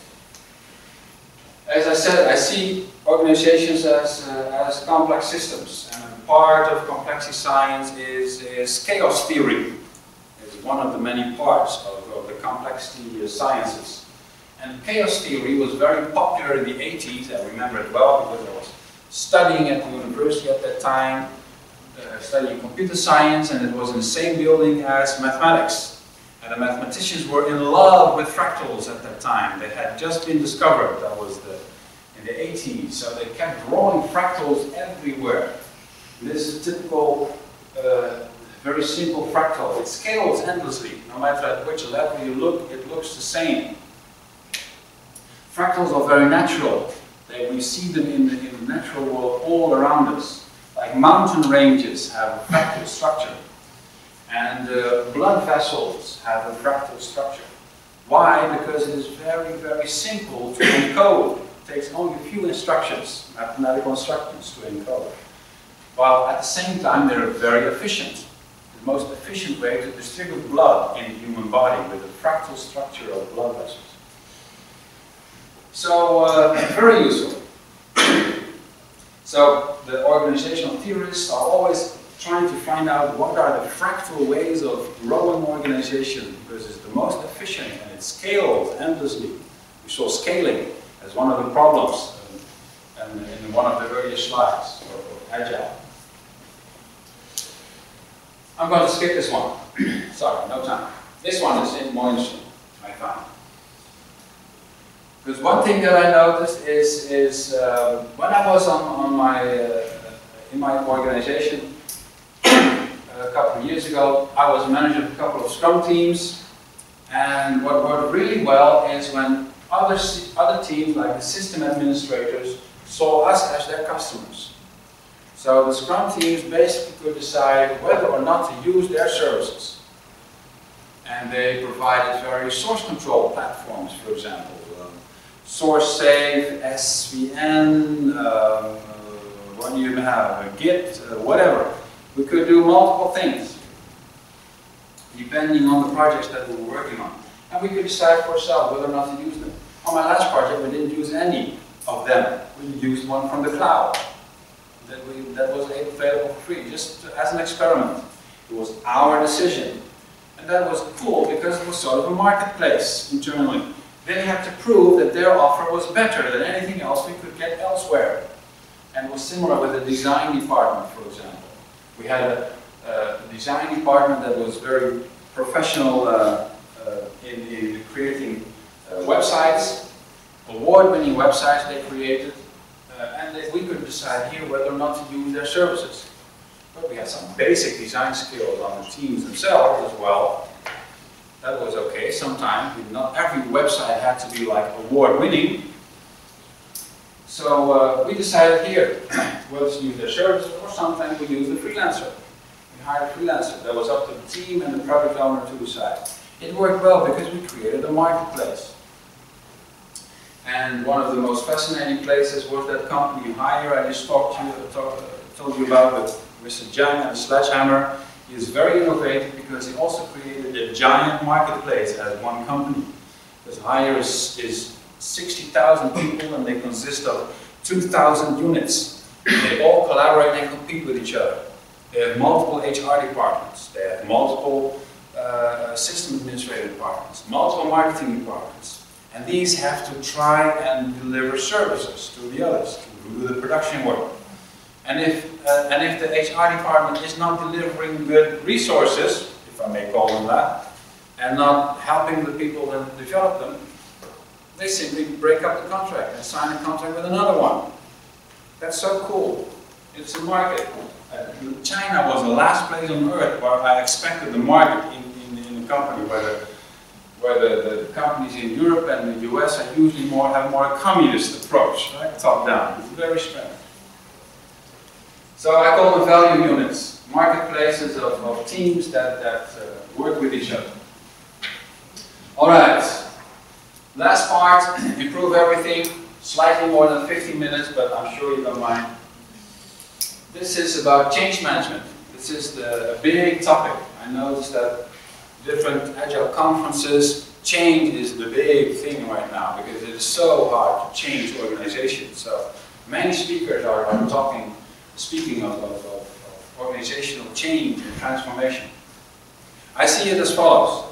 As I said, I see organizations as complex systems, and part of complexity science is chaos theory. It's one of the many parts of the complexity sciences. And chaos theory was very popular in the 80s, I remember it well because I was studying at the university at that time, studying computer science, and it was in the same building as mathematics. And the mathematicians were in love with fractals at that time. They had just been discovered, that was in the 80s, so they kept drawing fractals everywhere. And this is a typical, very simple fractal. It scales endlessly, no matter at which level you look, it looks the same. Fractals are very natural. We see them in the natural world all around us. Like mountain ranges have a fractal structure. And blood vessels have a fractal structure. Why? Because it is very, very simple to encode. It takes only a few instructions, mathematical instructions to encode. While at the same time they're very efficient. The most efficient way to distribute blood in the human body with a fractal structure of blood vessels. So, very useful. So, the organizational theorists are always trying to find out what are the fractal ways of growing organization, because it's the most efficient and it scales endlessly. We saw scaling as one of the problems in one of the earlier slides of Agile. I'm going to skip this one. Sorry, no time. This one is more interesting, I found. Because one thing that I noticed is when I was in my organization a couple of years ago, I was manager of a couple of Scrum teams, and what worked really well is when other teams, like the system administrators, saw us as their customers. So the Scrum teams basically could decide whether or not to use their services. And they provided various source control platforms, for example. Source Safe, SVN, what do you have, Git, whatever. We could do multiple things, depending on the projects that we were working on. And we could decide for ourselves whether or not to use them. On my last project, we didn't use any of them. We used one from the cloud that was available for free, just as an experiment. It was our decision. And that was cool because it was sort of a marketplace internally. They had to prove that their offer was better than anything else we could get elsewhere. And it was similar with the design department, for example. We had a design department that was very professional in creating websites, award-winning websites they created, and we could decide here whether or not to use their services. But we had some basic design skills on the teams themselves as well. That was okay. Sometimes not every website had to be like award-winning. So we decided here whether to use their services, or sometimes we use the freelancer. We hired a freelancer. That was up to the team and the product owner to decide. It worked well because we created a marketplace. And one of the most fascinating places was that company Hire I just told you about with Mr. Jang and the Sledgehammer. He is very innovative because he also created a giant marketplace as one company. Because Hire is 60,000 people and they consist of 2,000 units. They all collaborate and compete with each other. They have multiple HR departments. They have multiple system administrative departments, multiple marketing departments. And these have to try and deliver services to the others, to do the production work. And if the HR department is not delivering good resources, if I may call them that, and not helping the people that develop them, they simply break up the contract and sign a contract with another one. That's so cool. It's a market. China was the last place on earth where I expected the market in the company, where the companies in Europe and the US are usually have more a communist approach, right? Top down. It's very strange. So I call them value units, marketplaces of teams that work with each other. All right. Last part, improve everything. Slightly more than 15 minutes, but I'm sure you don't mind. This is about change management. This is a big topic. I noticed that different Agile conferences, change is the big thing right now because it is so hard to change organizations. So many speakers are speaking of organizational change and transformation. I see it as follows.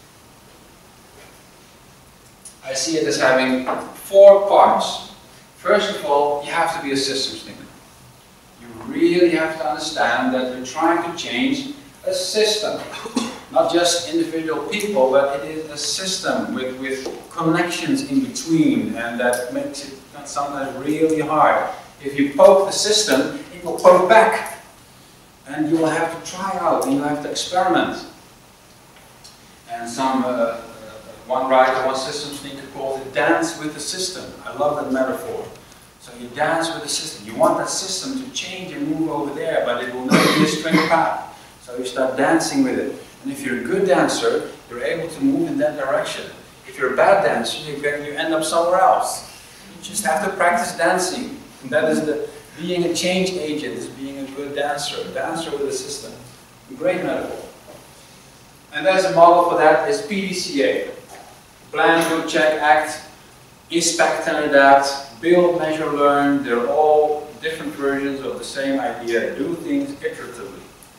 I see it as having 4 parts. First of all, you have to be a systems thinker. You really have to understand that you're trying to change a system. Not just individual people, but it is a system with connections in between, and that makes it sometimes really hard. If you poke the system, it will poke back. And you will have to try out, and you have to experiment. And one writer, one systems thinker calls it dance with the system. I love that metaphor. So you dance with the system. You want that system to change and move over there, but it will never be a straight path. So you start dancing with it. And if you're a good dancer, you're able to move in that direction. If you're a bad dancer, you end up somewhere else. You just have to practice dancing. And that is being a change agent, is being a good dancer. A dancer with a system. A great metaphor. And there's a model for that, is PDCA. Plan, do, check, act, inspect and adapt, build, measure, learn. They're all different versions of the same idea. Do things iteratively.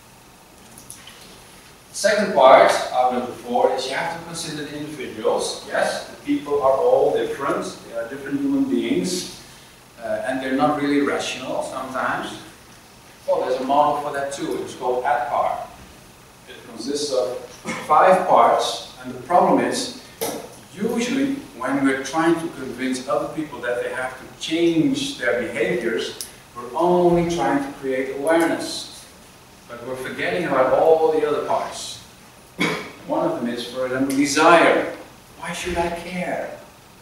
The second part, out of the 4, is you have to consider the individuals. Yes, the people are all different. They are different human beings. And they're not really rational sometimes. Well, there's a model for that too. It's called ADPAR. It consists of 5 parts. And the problem is, usually, when we're trying to convince other people that they have to change their behaviors, we're only trying to create awareness. But we're forgetting about all the other parts. One of them is, for example, desire. Why should I care?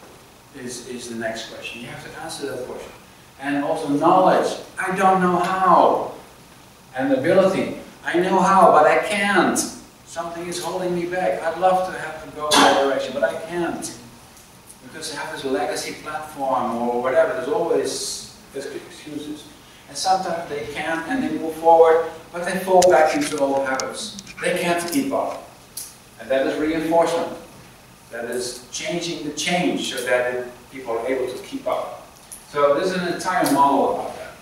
Is the next question. You have to answer that question. And also knowledge. I don't know how. And ability. I know how, but I can't. Something is holding me back. I'd love to have to go in that direction, but I can't. Because I have this legacy platform or whatever. There's always excuses. And sometimes they can and they move forward, but they fall back into old habits. They can't keep up. And that is reinforcement. That is changing the change so that people are able to keep up. So there's an entire model about that.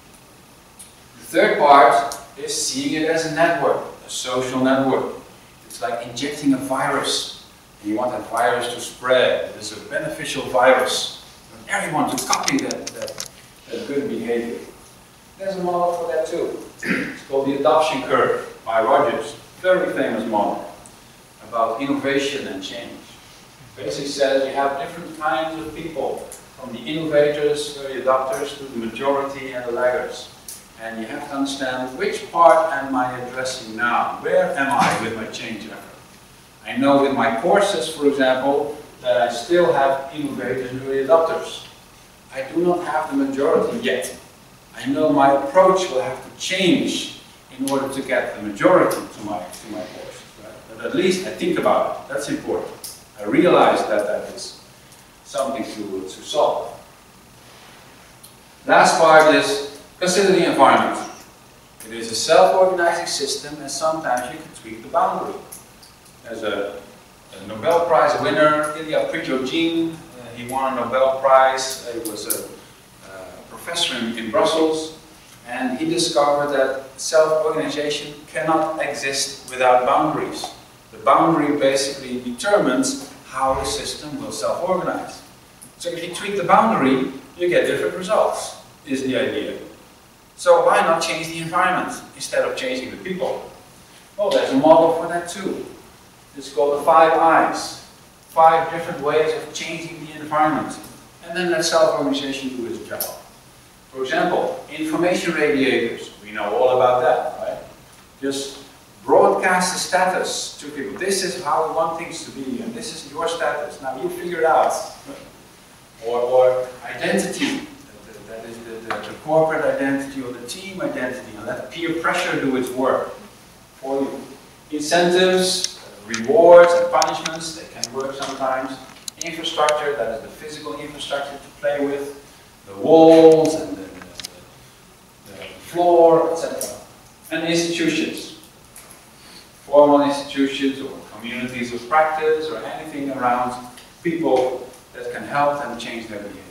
The third part is seeing it as a network, a social network. It's like injecting a virus. And you want that virus to spread. It is a beneficial virus. You want everyone to copy that good behavior. There's a model for that too. It's called the adoption curve by Rogers. Very famous model about innovation and change. Basically says you have different kinds of people, from the innovators, the adopters, to the majority and the laggards. And you have to understand which part am I addressing now? Where am I with my change effort? I know with my courses, for example, that I still have innovators and early adopters. I do not have the majority yet. I know my approach will have to change in order to get the majority to my courses. Right? But at least I think about it. That's important. I realize that that is something to solve. Last part is consider the environment. It is a self-organizing system, and sometimes you can tweak the boundary. There's a Nobel Prize winner, Ilya Prigogine. He won a Nobel Prize. He was a professor in Brussels, and he discovered that self-organization cannot exist without boundaries. The boundary basically determines how the system will self-organize. So if you tweak the boundary, you get different results, is the idea. So why not change the environment instead of changing the people? Well, there's a model for that too. It's called the 5 I's. 5 different ways of changing the environment. And then let self-organization do its job. For example, information radiators. We know all about that, right? Just broadcast the status to people. This is how we want things to be, and this is your status. Now you figure it out. Or identity. That is the corporate identity or the team identity. And let peer pressure do its work for you. Incentives, rewards and punishments, they can work sometimes. infrastructure, that is the physical infrastructure to play with, the walls and the floor, etc. And institutions, formal institutions or communities of practice or anything around people that can help them change their behaviors.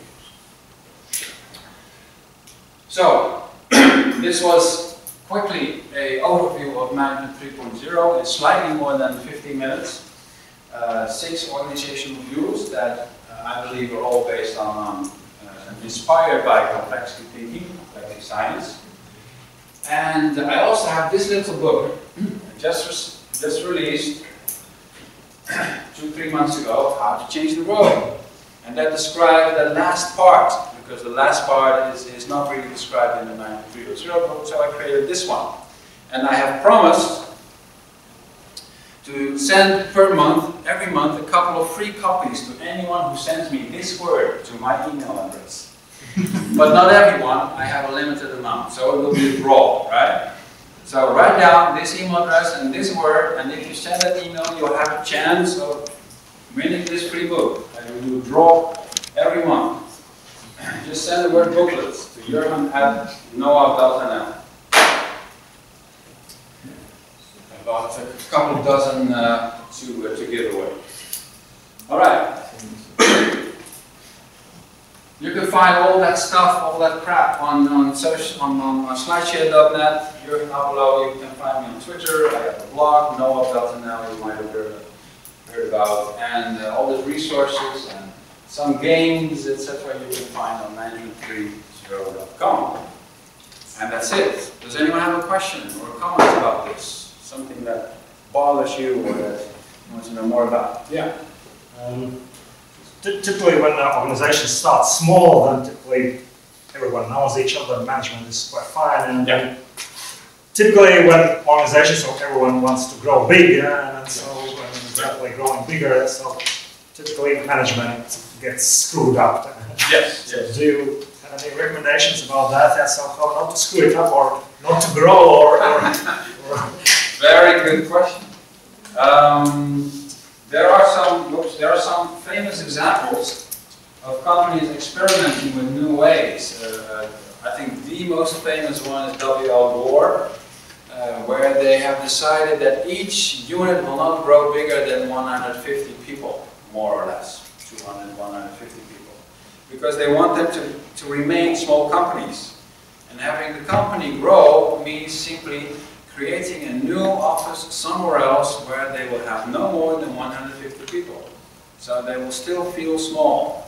So, this was quickly an overview of Management 3.0 in slightly more than 15 minutes. 6 organizational views that I believe are all based on, inspired by complexity thinking, complexity science. And I also have this little book, just released 2-3 months ago, How to Change the World. And that describes the last part, because the last part is not really described in the Management 3.0 book, so I created this one. And I have promised to send per month, every month, a couple of free copies to anyone who sends me this word to my email address. But not everyone, I have a limited amount, so it will be a draw, right? So write down this email address and this word, and if you send that email, you'll have a chance of winning this free book. And we will draw every month. Just send the word booklets to Jurgen@noah.nl. About a couple dozen to give away. All right. You can find all that stuff, all that crap on slideshare.net. Jurgen Appelo. You can find me on Twitter. I have a blog, noah.nl. You might have heard about, and all the resources and some games, etc. You can find on management30.com. And that's it. Does anyone have a question or a comment about this? Something that bothers you or that you want to know more about? Yeah. Typically when an organization starts small, then typically everyone knows each other, management is quite fine, and typically when organizations or everyone wants to grow big, and so when exactly growing bigger, so typically management gets screwed up. Yes. So do you have any recommendations about that? And so how not to screw it up or not to grow or Very good question. There are some famous examples of companies experimenting with new ways. I think the most famous one is W.L. Gore, where they have decided that each unit will not grow bigger than 150 people, more or less, 200, 150 people, because they want them to remain small companies. And having the company grow means simply creating a new office somewhere else where they will have no more than 150 people. So they will still feel small.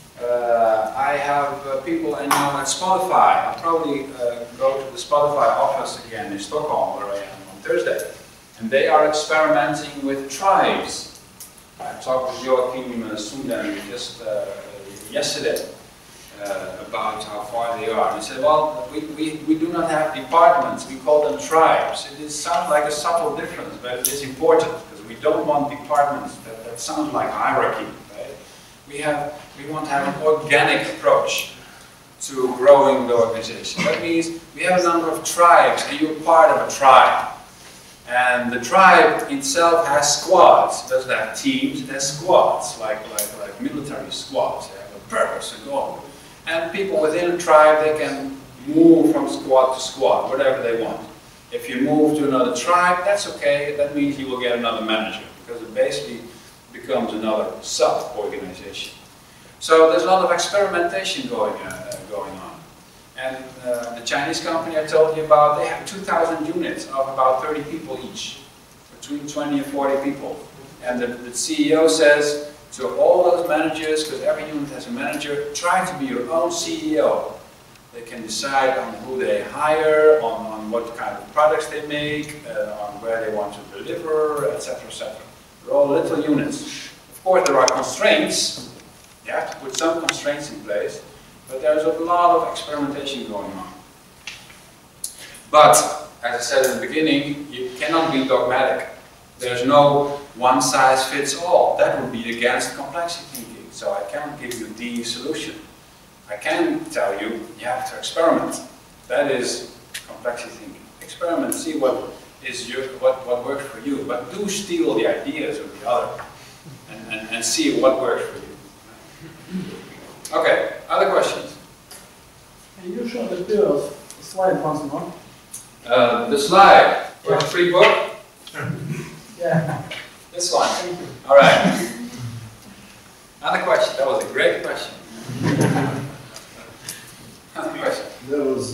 I have people I know at Spotify. I'll probably go to the Spotify office again in Stockholm, where I am on Thursday. And they are experimenting with tribes. I talked with Joachim Sunden just yesterday about how far they are. And he said, well, we do not have departments, we call them tribes. It sounds like a subtle difference, but it is important, because we don't want departments that sound like hierarchy. Right? We want to have an organic approach to growing the organization. That means we have a number of tribes, and you're part of a tribe. And the tribe itself has squads. It doesn't have teams, it has squads, like military squads. They have a purpose, a goal. And people within a tribe, they can move from squad to squad, whatever they want. If you move to another tribe, that's okay. That means you will get another manager, because it basically becomes another sub-organization. So there's a lot of experimentation going on. And the Chinese company I told you about, they have 2,000 units of about 30 people each, between 20 and 40 people. And the CEO says to all those managers, because every unit has a manager, try to be your own CEO. They can decide on who they hire, on what kind of products they make, on where they want to deliver, etc., etc. They're all little units. Of course, there are constraints. You have to put some constraints in place, but there's a lot of experimentation going on. But, as I said in the beginning, you cannot be dogmatic. There's no one size fits all. That would be against complexity thinking. So I can't give you the solution. I can tell you, you have to experiment. That is complexity thinking. Experiment, see what works for you, but do steal the ideas of the other. And and see what works for you. Okay, other questions? Can you show the slide once more? The slide for the free book? Yeah. This one. All right. Another question. That was a great question. Another question. There was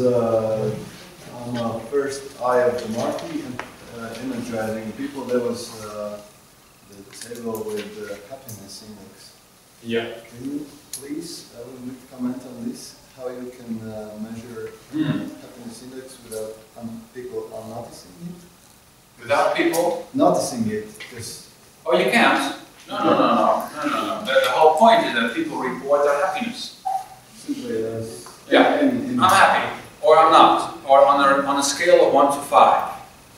on the first eye of the marquee and energizing people. There was the table with the happiness index. Yeah. Can you please comment on this? How you can measure happiness index without people are noticing it? Without people Noticing it, because oh, you can't. No. The whole point is that people report their happiness. simply as Yeah, I'm happy, or I'm not, or on a scale of 1 to 5.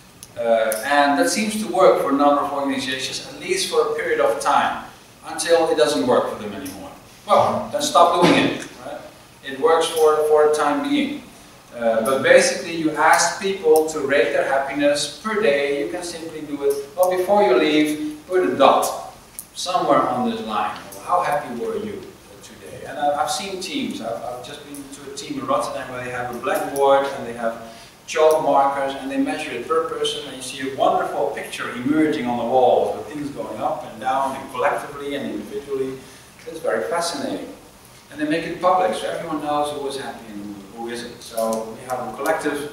And that seems to work for a number of organizations, at least for a period of time, until it doesn't work for them anymore. Well, then stop doing it. Right? It works for the time being. But basically, you ask people to rate their happiness per day. You can simply do it. Well, before you leave, put a dot somewhere on this line. How happy were you today? And I've seen teams. I've just been to a team in Rotterdam where they have a blackboard and they have chalk markers and they measure it per person. And you see a wonderful picture emerging on the walls with things going up and down and collectively and individually. It's very fascinating. And they make it public so everyone knows who was happy and who isn't. So we have a collective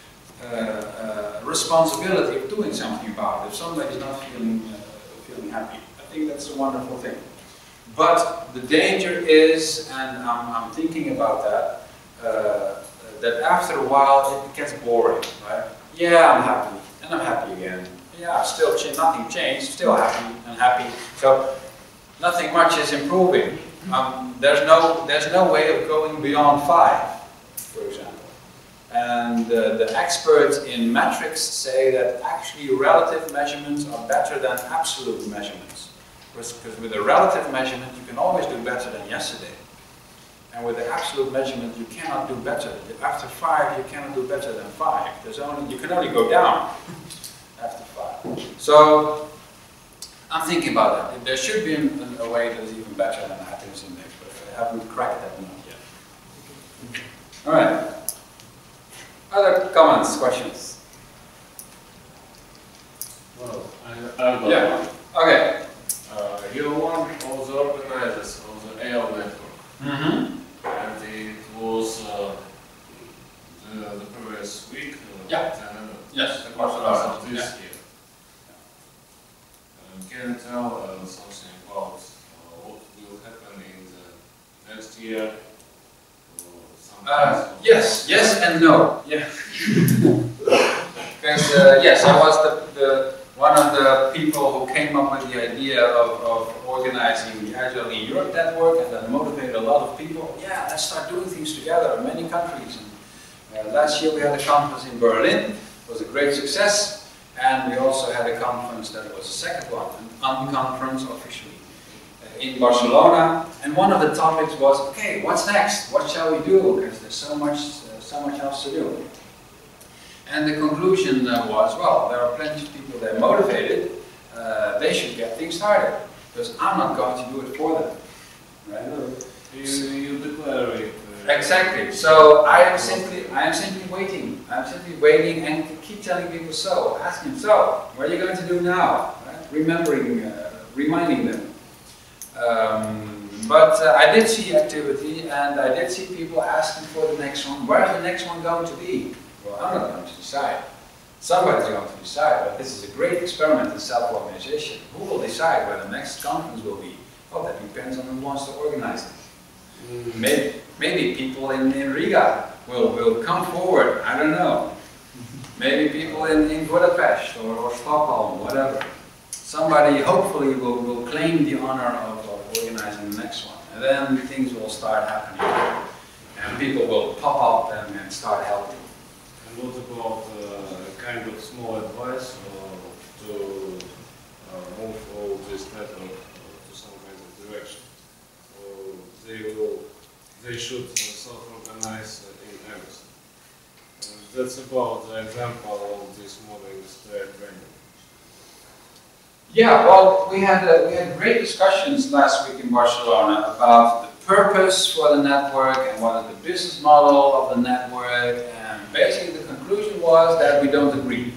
responsibility of doing something about it. If somebody's not feeling happy, I think that's a wonderful thing. But the danger is, and I'm thinking about that, that after a while it gets boring, right? Yeah, I'm happy, and I'm happy again. Yeah, still nothing changed, still happy and happy. So nothing much is improving. There's no way of going beyond 5, for example. And the experts in metrics say that actually relative measurements are better than absolute measurements. Because with a relative measurement you can always do better than yesterday. And with the absolute measurement you cannot do better. After 5 you cannot do better than 5. You can only go down after 5. So I'm thinking about that. There should be a way that is even better than the happiness index, but I haven't cracked that nut yet. All right. Other comments, questions? Well, I've got Yeah. one. Okay. You're one of the organizers of the Agile network, and it was the previous week. Yeah. Yes, the Barcelona. Of this year. Can you tell something about what will happen in the next year? Yes and no. Yeah. Because yes, I was one of the people who came up with the idea of organizing the Agile in Europe network, and that motivated a lot of people. Yeah, let's start doing things together in many countries. And, last year we had a conference in Berlin. It was a great success, and we also had a conference that was the second one, an unconference officially in Barcelona. And one of the topics was, okay, what's next? What shall we do? Because there's so much else to do. And the conclusion was, well, there are plenty of people that are motivated. They should get things started, because I'm not going to do it for them. Right? You declare it. Exactly. So I am simply waiting. I'm simply waiting and keep telling people so, asking so, what are you going to do now? Right? Reminding them. But I did see activity, and I did see people asking for the next one. Where is the next one going to be? Well, I'm not going to decide. Somebody's going to decide, but this is a great experiment in self-organization. Who will decide where the next conference will be? Well, that depends on who wants to organize it. Maybe people in Riga will come forward, I don't know. Maybe people in Budapest or Stockholm, whatever. Somebody hopefully will claim the honor of organizing the next one. And then things will start happening. And people will pop up and start helping. And what about kind of small advice to move all this network to some kind of direction? They should self-organize in everything. That's about the example of this morning's training. Yeah, well, we had great discussions last week in Barcelona about the purpose for the network and what is the business model of the network, and basically the conclusion was that we don't agree.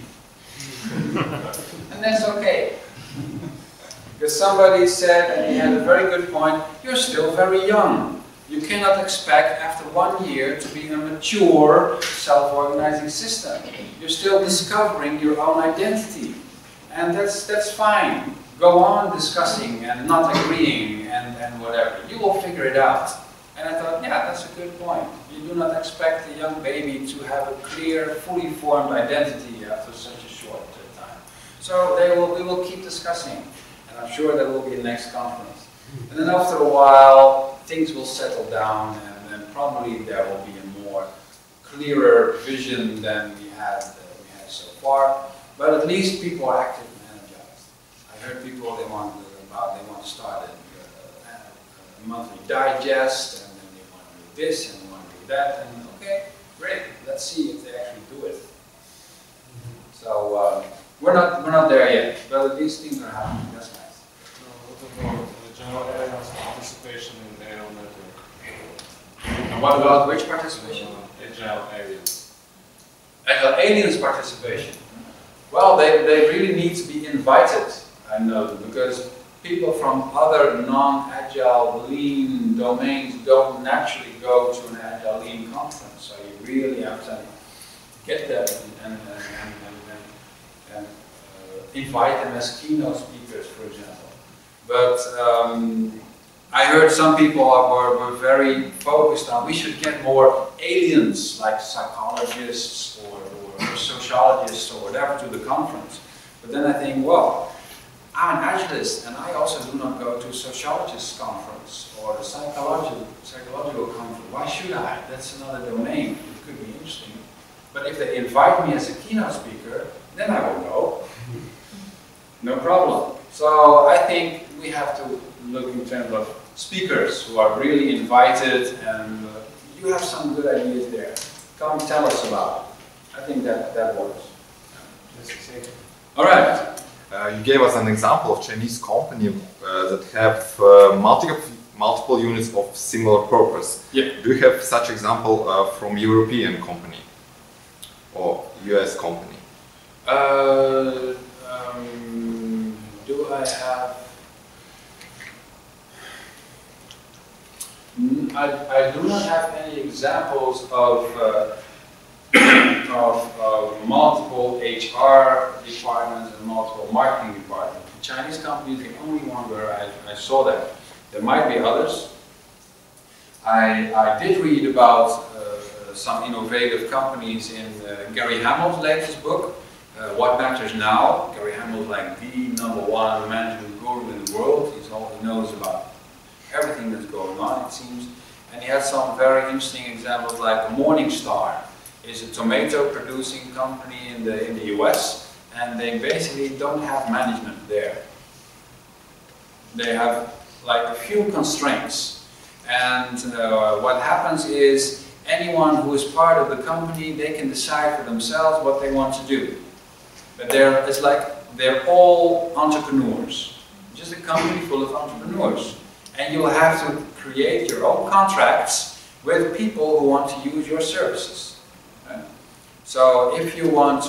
And that's okay. Because somebody said, and he had a very good point, you're still very young. You cannot expect after 1 year to be a mature, self-organizing system. You're still discovering your own identity. And that's fine. Go on discussing and not agreeing and whatever. You will figure it out. And I thought, yeah, that's a good point. You do not expect a young baby to have a clear, fully formed identity after such a short time. So we will keep discussing. And I'm sure there will be a next conference. And then after a while, things will settle down, and then probably there will be a more clearer vision than we had so far. But at least people are active and energized. I heard people they want to start a monthly digest, and then they want to do this and they want to do that. And okay, great. Let's see if they actually do it. So we're not there yet, but at least things are happening. That's nice. What about general aliens participation in the Agile network? And what about which participation? Agile aliens. Agile aliens participation. Well, they really need to be invited, I know, because people from other non-Agile lean domains don't naturally go to an Agile lean conference. So you really have to get them and invite them as keynote speakers, for example. But I heard some people were very focused on we should get more aliens, like psychologists or sociologists or whatever, to the conference. But then I think, well, I'm an Agilist and I also do not go to a sociologist conference or a psychological conference. Why should I? That's another domain. It could be interesting. But if they invite me as a keynote speaker, then I will go. No problem. So I think we have to look in terms of speakers who are really invited, and you have some good ideas there. Come tell us about it. I think that works. All right. You gave us an example of Chinese company that have multiple units of similar purpose. Yeah. Do you have such example from European company or US company? Do I have? I do not have any examples of multiple HR departments and multiple marketing departments. The Chinese company is the only one where I saw that. There might be others. I did read about some innovative companies in Gary Hamel's latest book, What Matters Now. Gary Hamel's like the #1 management guru in the world. He knows about everything that's going on, it seems. And he had some very interesting examples, like Morningstar is a tomato producing company in the US, and they basically don't have management there. They have like a few constraints. And what happens is anyone who is part of the company, they can decide for themselves what they want to do. But they're all entrepreneurs. Just a company full of entrepreneurs. And you will have to create your own contracts with people who want to use your services. Right? So if you want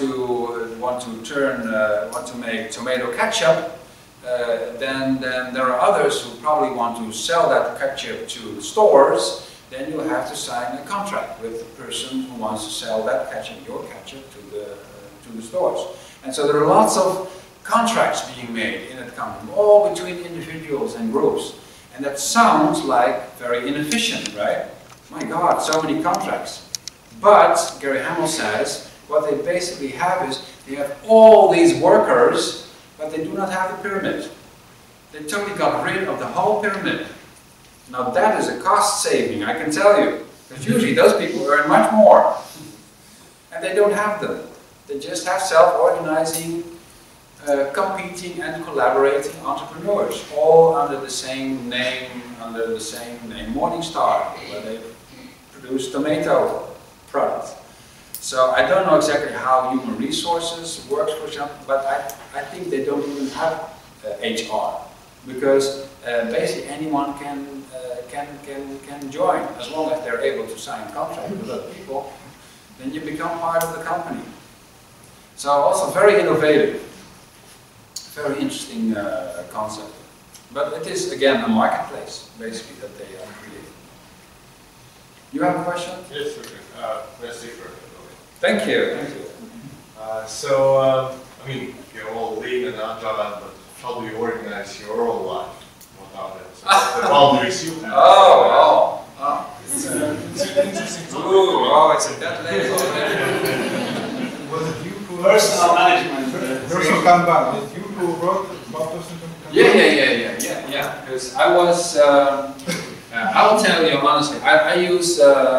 to make tomato ketchup, then there are others who probably want to sell that ketchup to stores. Then you'll have to sign a contract with the person who wants to sell that ketchup, your ketchup, to the stores. And so there are lots of contracts being made in that company, all between individuals and groups. And that sounds like very inefficient, right? My God, so many contracts. But Gary Hamel says what they basically have is they have all these workers, but they do not have the pyramid. They totally got rid of the whole pyramid. Now that is a cost saving, I can tell you. Because usually those people earn much more. And they don't have them. They just have self-organizing, competing and collaborating entrepreneurs, all under the same name, Morningstar, where they produce tomato products. So I don't know exactly how human resources works, for example, but I think they don't even have HR, because basically anyone can join as long as they're able to sign a contract with other people. Then you become part of the company. So also very innovative, very interesting concept. But it is again a marketplace basically that they are creating. You have a question? Yes, okay. Let's see first. Thank you. Thank you. I mean, you're all lean and agile, but how do you organize your own life? What are the boundaries you have? Oh. It's an interesting topic. It's a dead lady already. Was it you who Personal management. Personal Kanban? Was it you who wrote about personal Kanban? Yeah. Because I was, I will tell you honestly, I use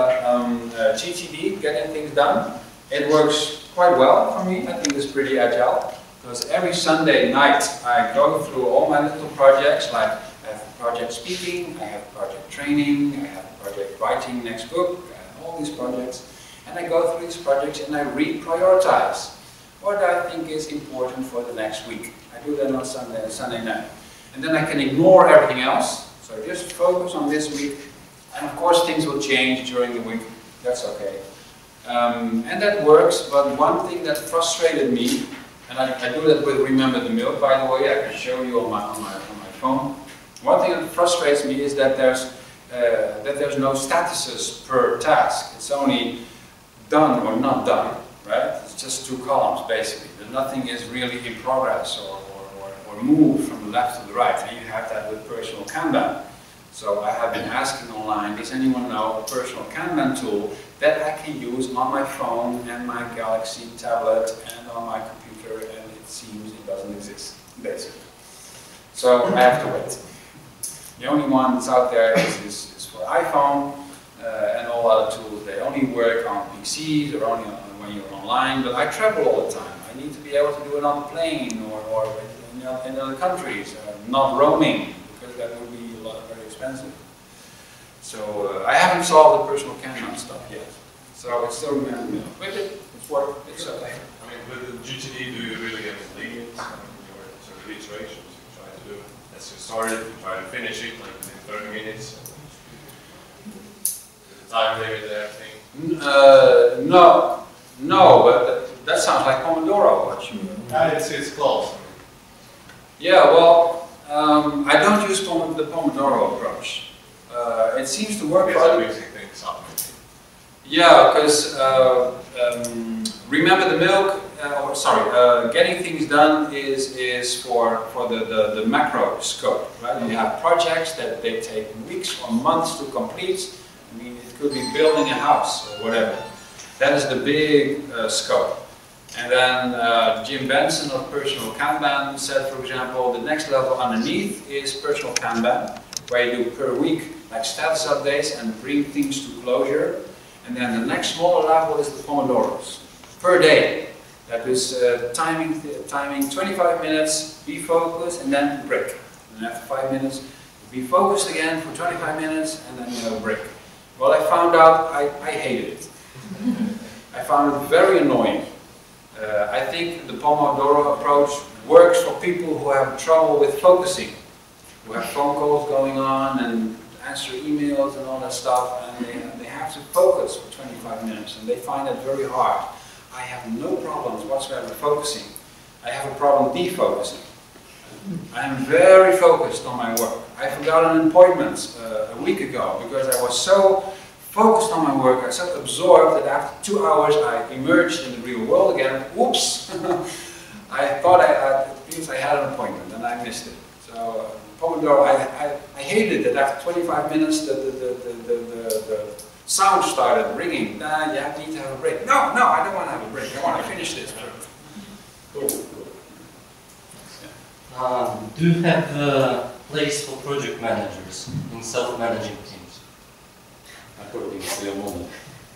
GTD, getting things done. It works quite well for me. I think it's pretty agile. Because every Sunday night I go through all my little projects, like I have project speaking, I have project training, I have project writing next book, I have all these projects. And I go through these projects and I reprioritize what I think is important for the next week. I do that on Sunday night. And then I can ignore everything else. So just focus on this week. And of course things will change during the week. That's okay. And that works, but one thing that frustrated me, and I do that with Remember the Milk, by the way, I can show you on my phone. One thing that frustrates me is that there's no statuses per task. It's only done or not done, right? It's just two columns, basically. Nothing is really in progress or moved from the left to the right. And you have that with personal Kanban. So I have been asking online, does anyone know a personal Kanban tool that I can use on my phone and my Galaxy tablet and on my computer, and it seems it doesn't exist, basically. So I have to wait. The only one that's out there is for iPhone, and all other tools, they only work on PCs or only when you're online, but I travel all the time. I need to be able to do it on a plane or in other countries, not roaming, because that would be very expensive. So I haven't solved the personal Kanban stuff yet. So it's still with it, it's work, it's okay. I mean, with the GTD, do you really have limits on your sort of iterations you try to do? As you start it, you try to finish it like within 30 minutes. Time limit and everything? No, but that sounds like Pomodoro. What you? It's close. Yeah, well, I don't use the Pomodoro approach. It seems to work. Mixing things up. Yeah, because Remember the Milk, getting things done is for the macro scope, right? You have projects that they take weeks or months to complete. I mean, it could be building a house or whatever. That is the big scope. And then Jim Benson of Personal Kanban said, for example, the next level underneath is Personal Kanban, where you do per week like status updates and bring things to closure. And then the next smaller level is the Pomodoros, per day. That is timing 25 minutes, be focused, and then break. And after 5 minutes, be focused again for 25 minutes, and then you have a break. Well, I found out I hated it. I found it very annoying. I think the Pomodoro approach works for people who have trouble with focusing, who have phone calls going on and answer emails and all that stuff, and they have to focus for 25 minutes, and they find it very hard. I have no problems whatsoever focusing. I have a problem defocusing. I am very focused on my work. I forgot an appointment a week ago because I was so focused on my work, I was so absorbed that after 2 hours I emerged in the real world again. Whoops! I thought I had an appointment and I missed it. So Pomodoro, I hated that after 25 minutes the sound started ringing. You need to have a break. No, I don't want to have a break. I want to finish this. Cool. Do you have a place for project managers in self-managing teams, according to your model?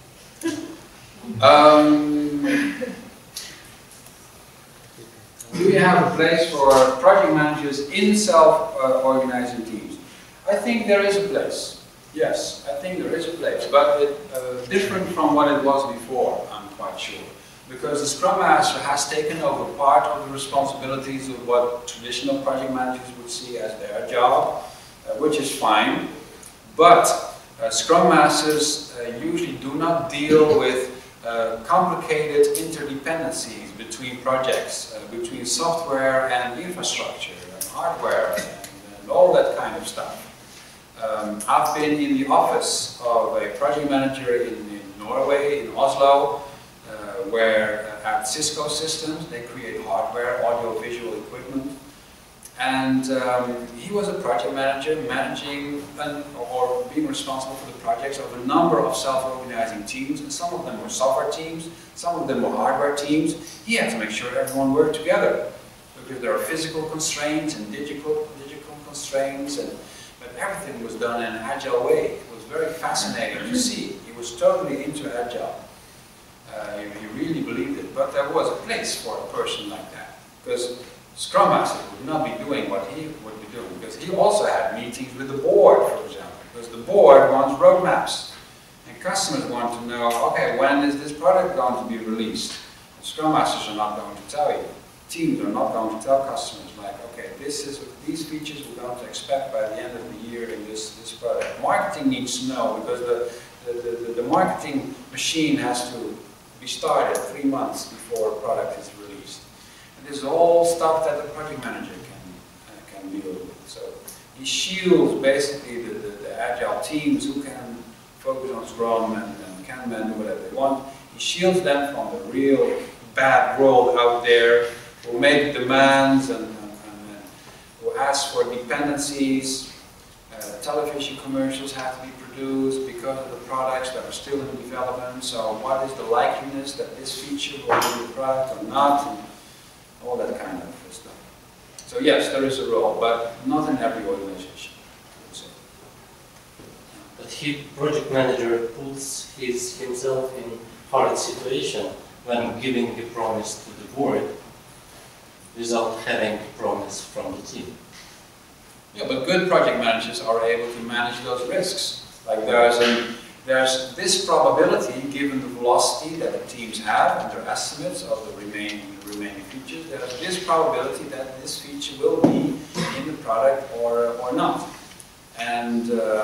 Do we have a place for project managers in self-organizing teams? I think there is a place. Yes, I think there is a place, but different from what it was before, I'm quite sure. because the Scrum Master has taken over part of the responsibilities of what traditional project managers would see as their job, which is fine. But Scrum Masters usually do not deal with complicated interdependencies between projects, between software and infrastructure, and hardware, and all that kind of stuff. I've been in the office of a project manager in Norway, in Oslo, where at Cisco Systems they create hardware, audio-visual equipment, and he was a project manager managing or being responsible for the projects of a number of self-organizing teams, and some of them were software teams, some of them were hardware teams. He had to make sure everyone worked together, because there are physical constraints and digital constraints, but everything was done in an agile way. It was very fascinating to see. He was totally into agile. He really believed it, but there was a place for a person like that, because Scrum Master would not be doing what he would be doing, because he also had meetings with the board, for example, because the board wants roadmaps, and customers want to know, okay, when is this product going to be released? And Scrum Masters are not going to tell you. Teams are not going to tell customers, like, okay, these features we're going to expect by the end of the year in this product. Marketing needs to know, because the marketing machine has to be started 3 months before a product is released. And this is all stuff that the project manager can deal with. So he shields basically the agile teams who can focus on Scrum and Kanban, do whatever they want. He shields them from the real bad world out there, who make demands and who ask for dependencies. Television commercials have to be produced because of the products that are still in development. So what is the likeliness that this feature will be the product or not? And all that kind of stuff. So yes, there is a role, but not in every organization, I would say. But he, project manager, puts himself in hard situation when giving the promise to the board without having the promise from the team. Yeah, but good project managers are able to manage those risks. Like there's this probability, given the velocity that the teams have and their estimates of the remaining features, there's this probability that this feature will be in the product or not. And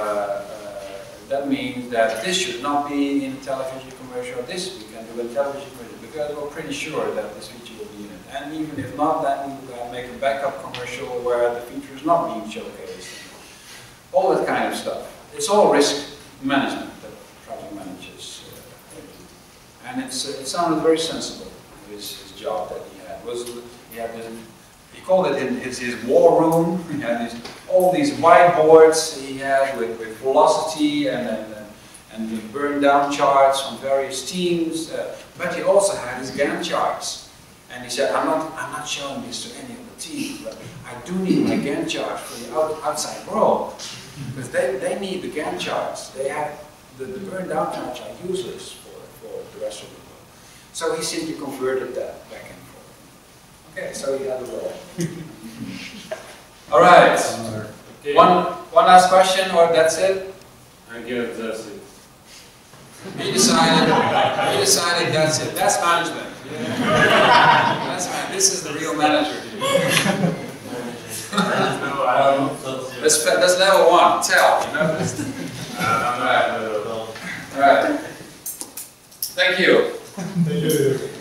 that means that this should not be in a television commercial, this we can do in a television commercial, because we're pretty sure that this feature will be in it. And even if not, then we make a backup commercial where the feature is not being showcased. All that kind of stuff. It's all risk management that project managers do. And it sounded very sensible, his job that he had. He called it his war room. He had all these whiteboards he had with velocity and the burn down charts on various teams. But he also had his Gantt charts. And he said, I'm not showing this to any of the teams, but I do need my Gantt charts for the outside world. Because they need the Gantt charts. They have the burn down charts are useless for the rest of the world. So he simply converted that back and forth. Okay, so he had a role. All right. Okay. One last question, or that's it? I guess that's it. He decided that's it. That's management. That's man. This is the real manager. That's level 1. Tell, you know. All right. Thank you. Thank you.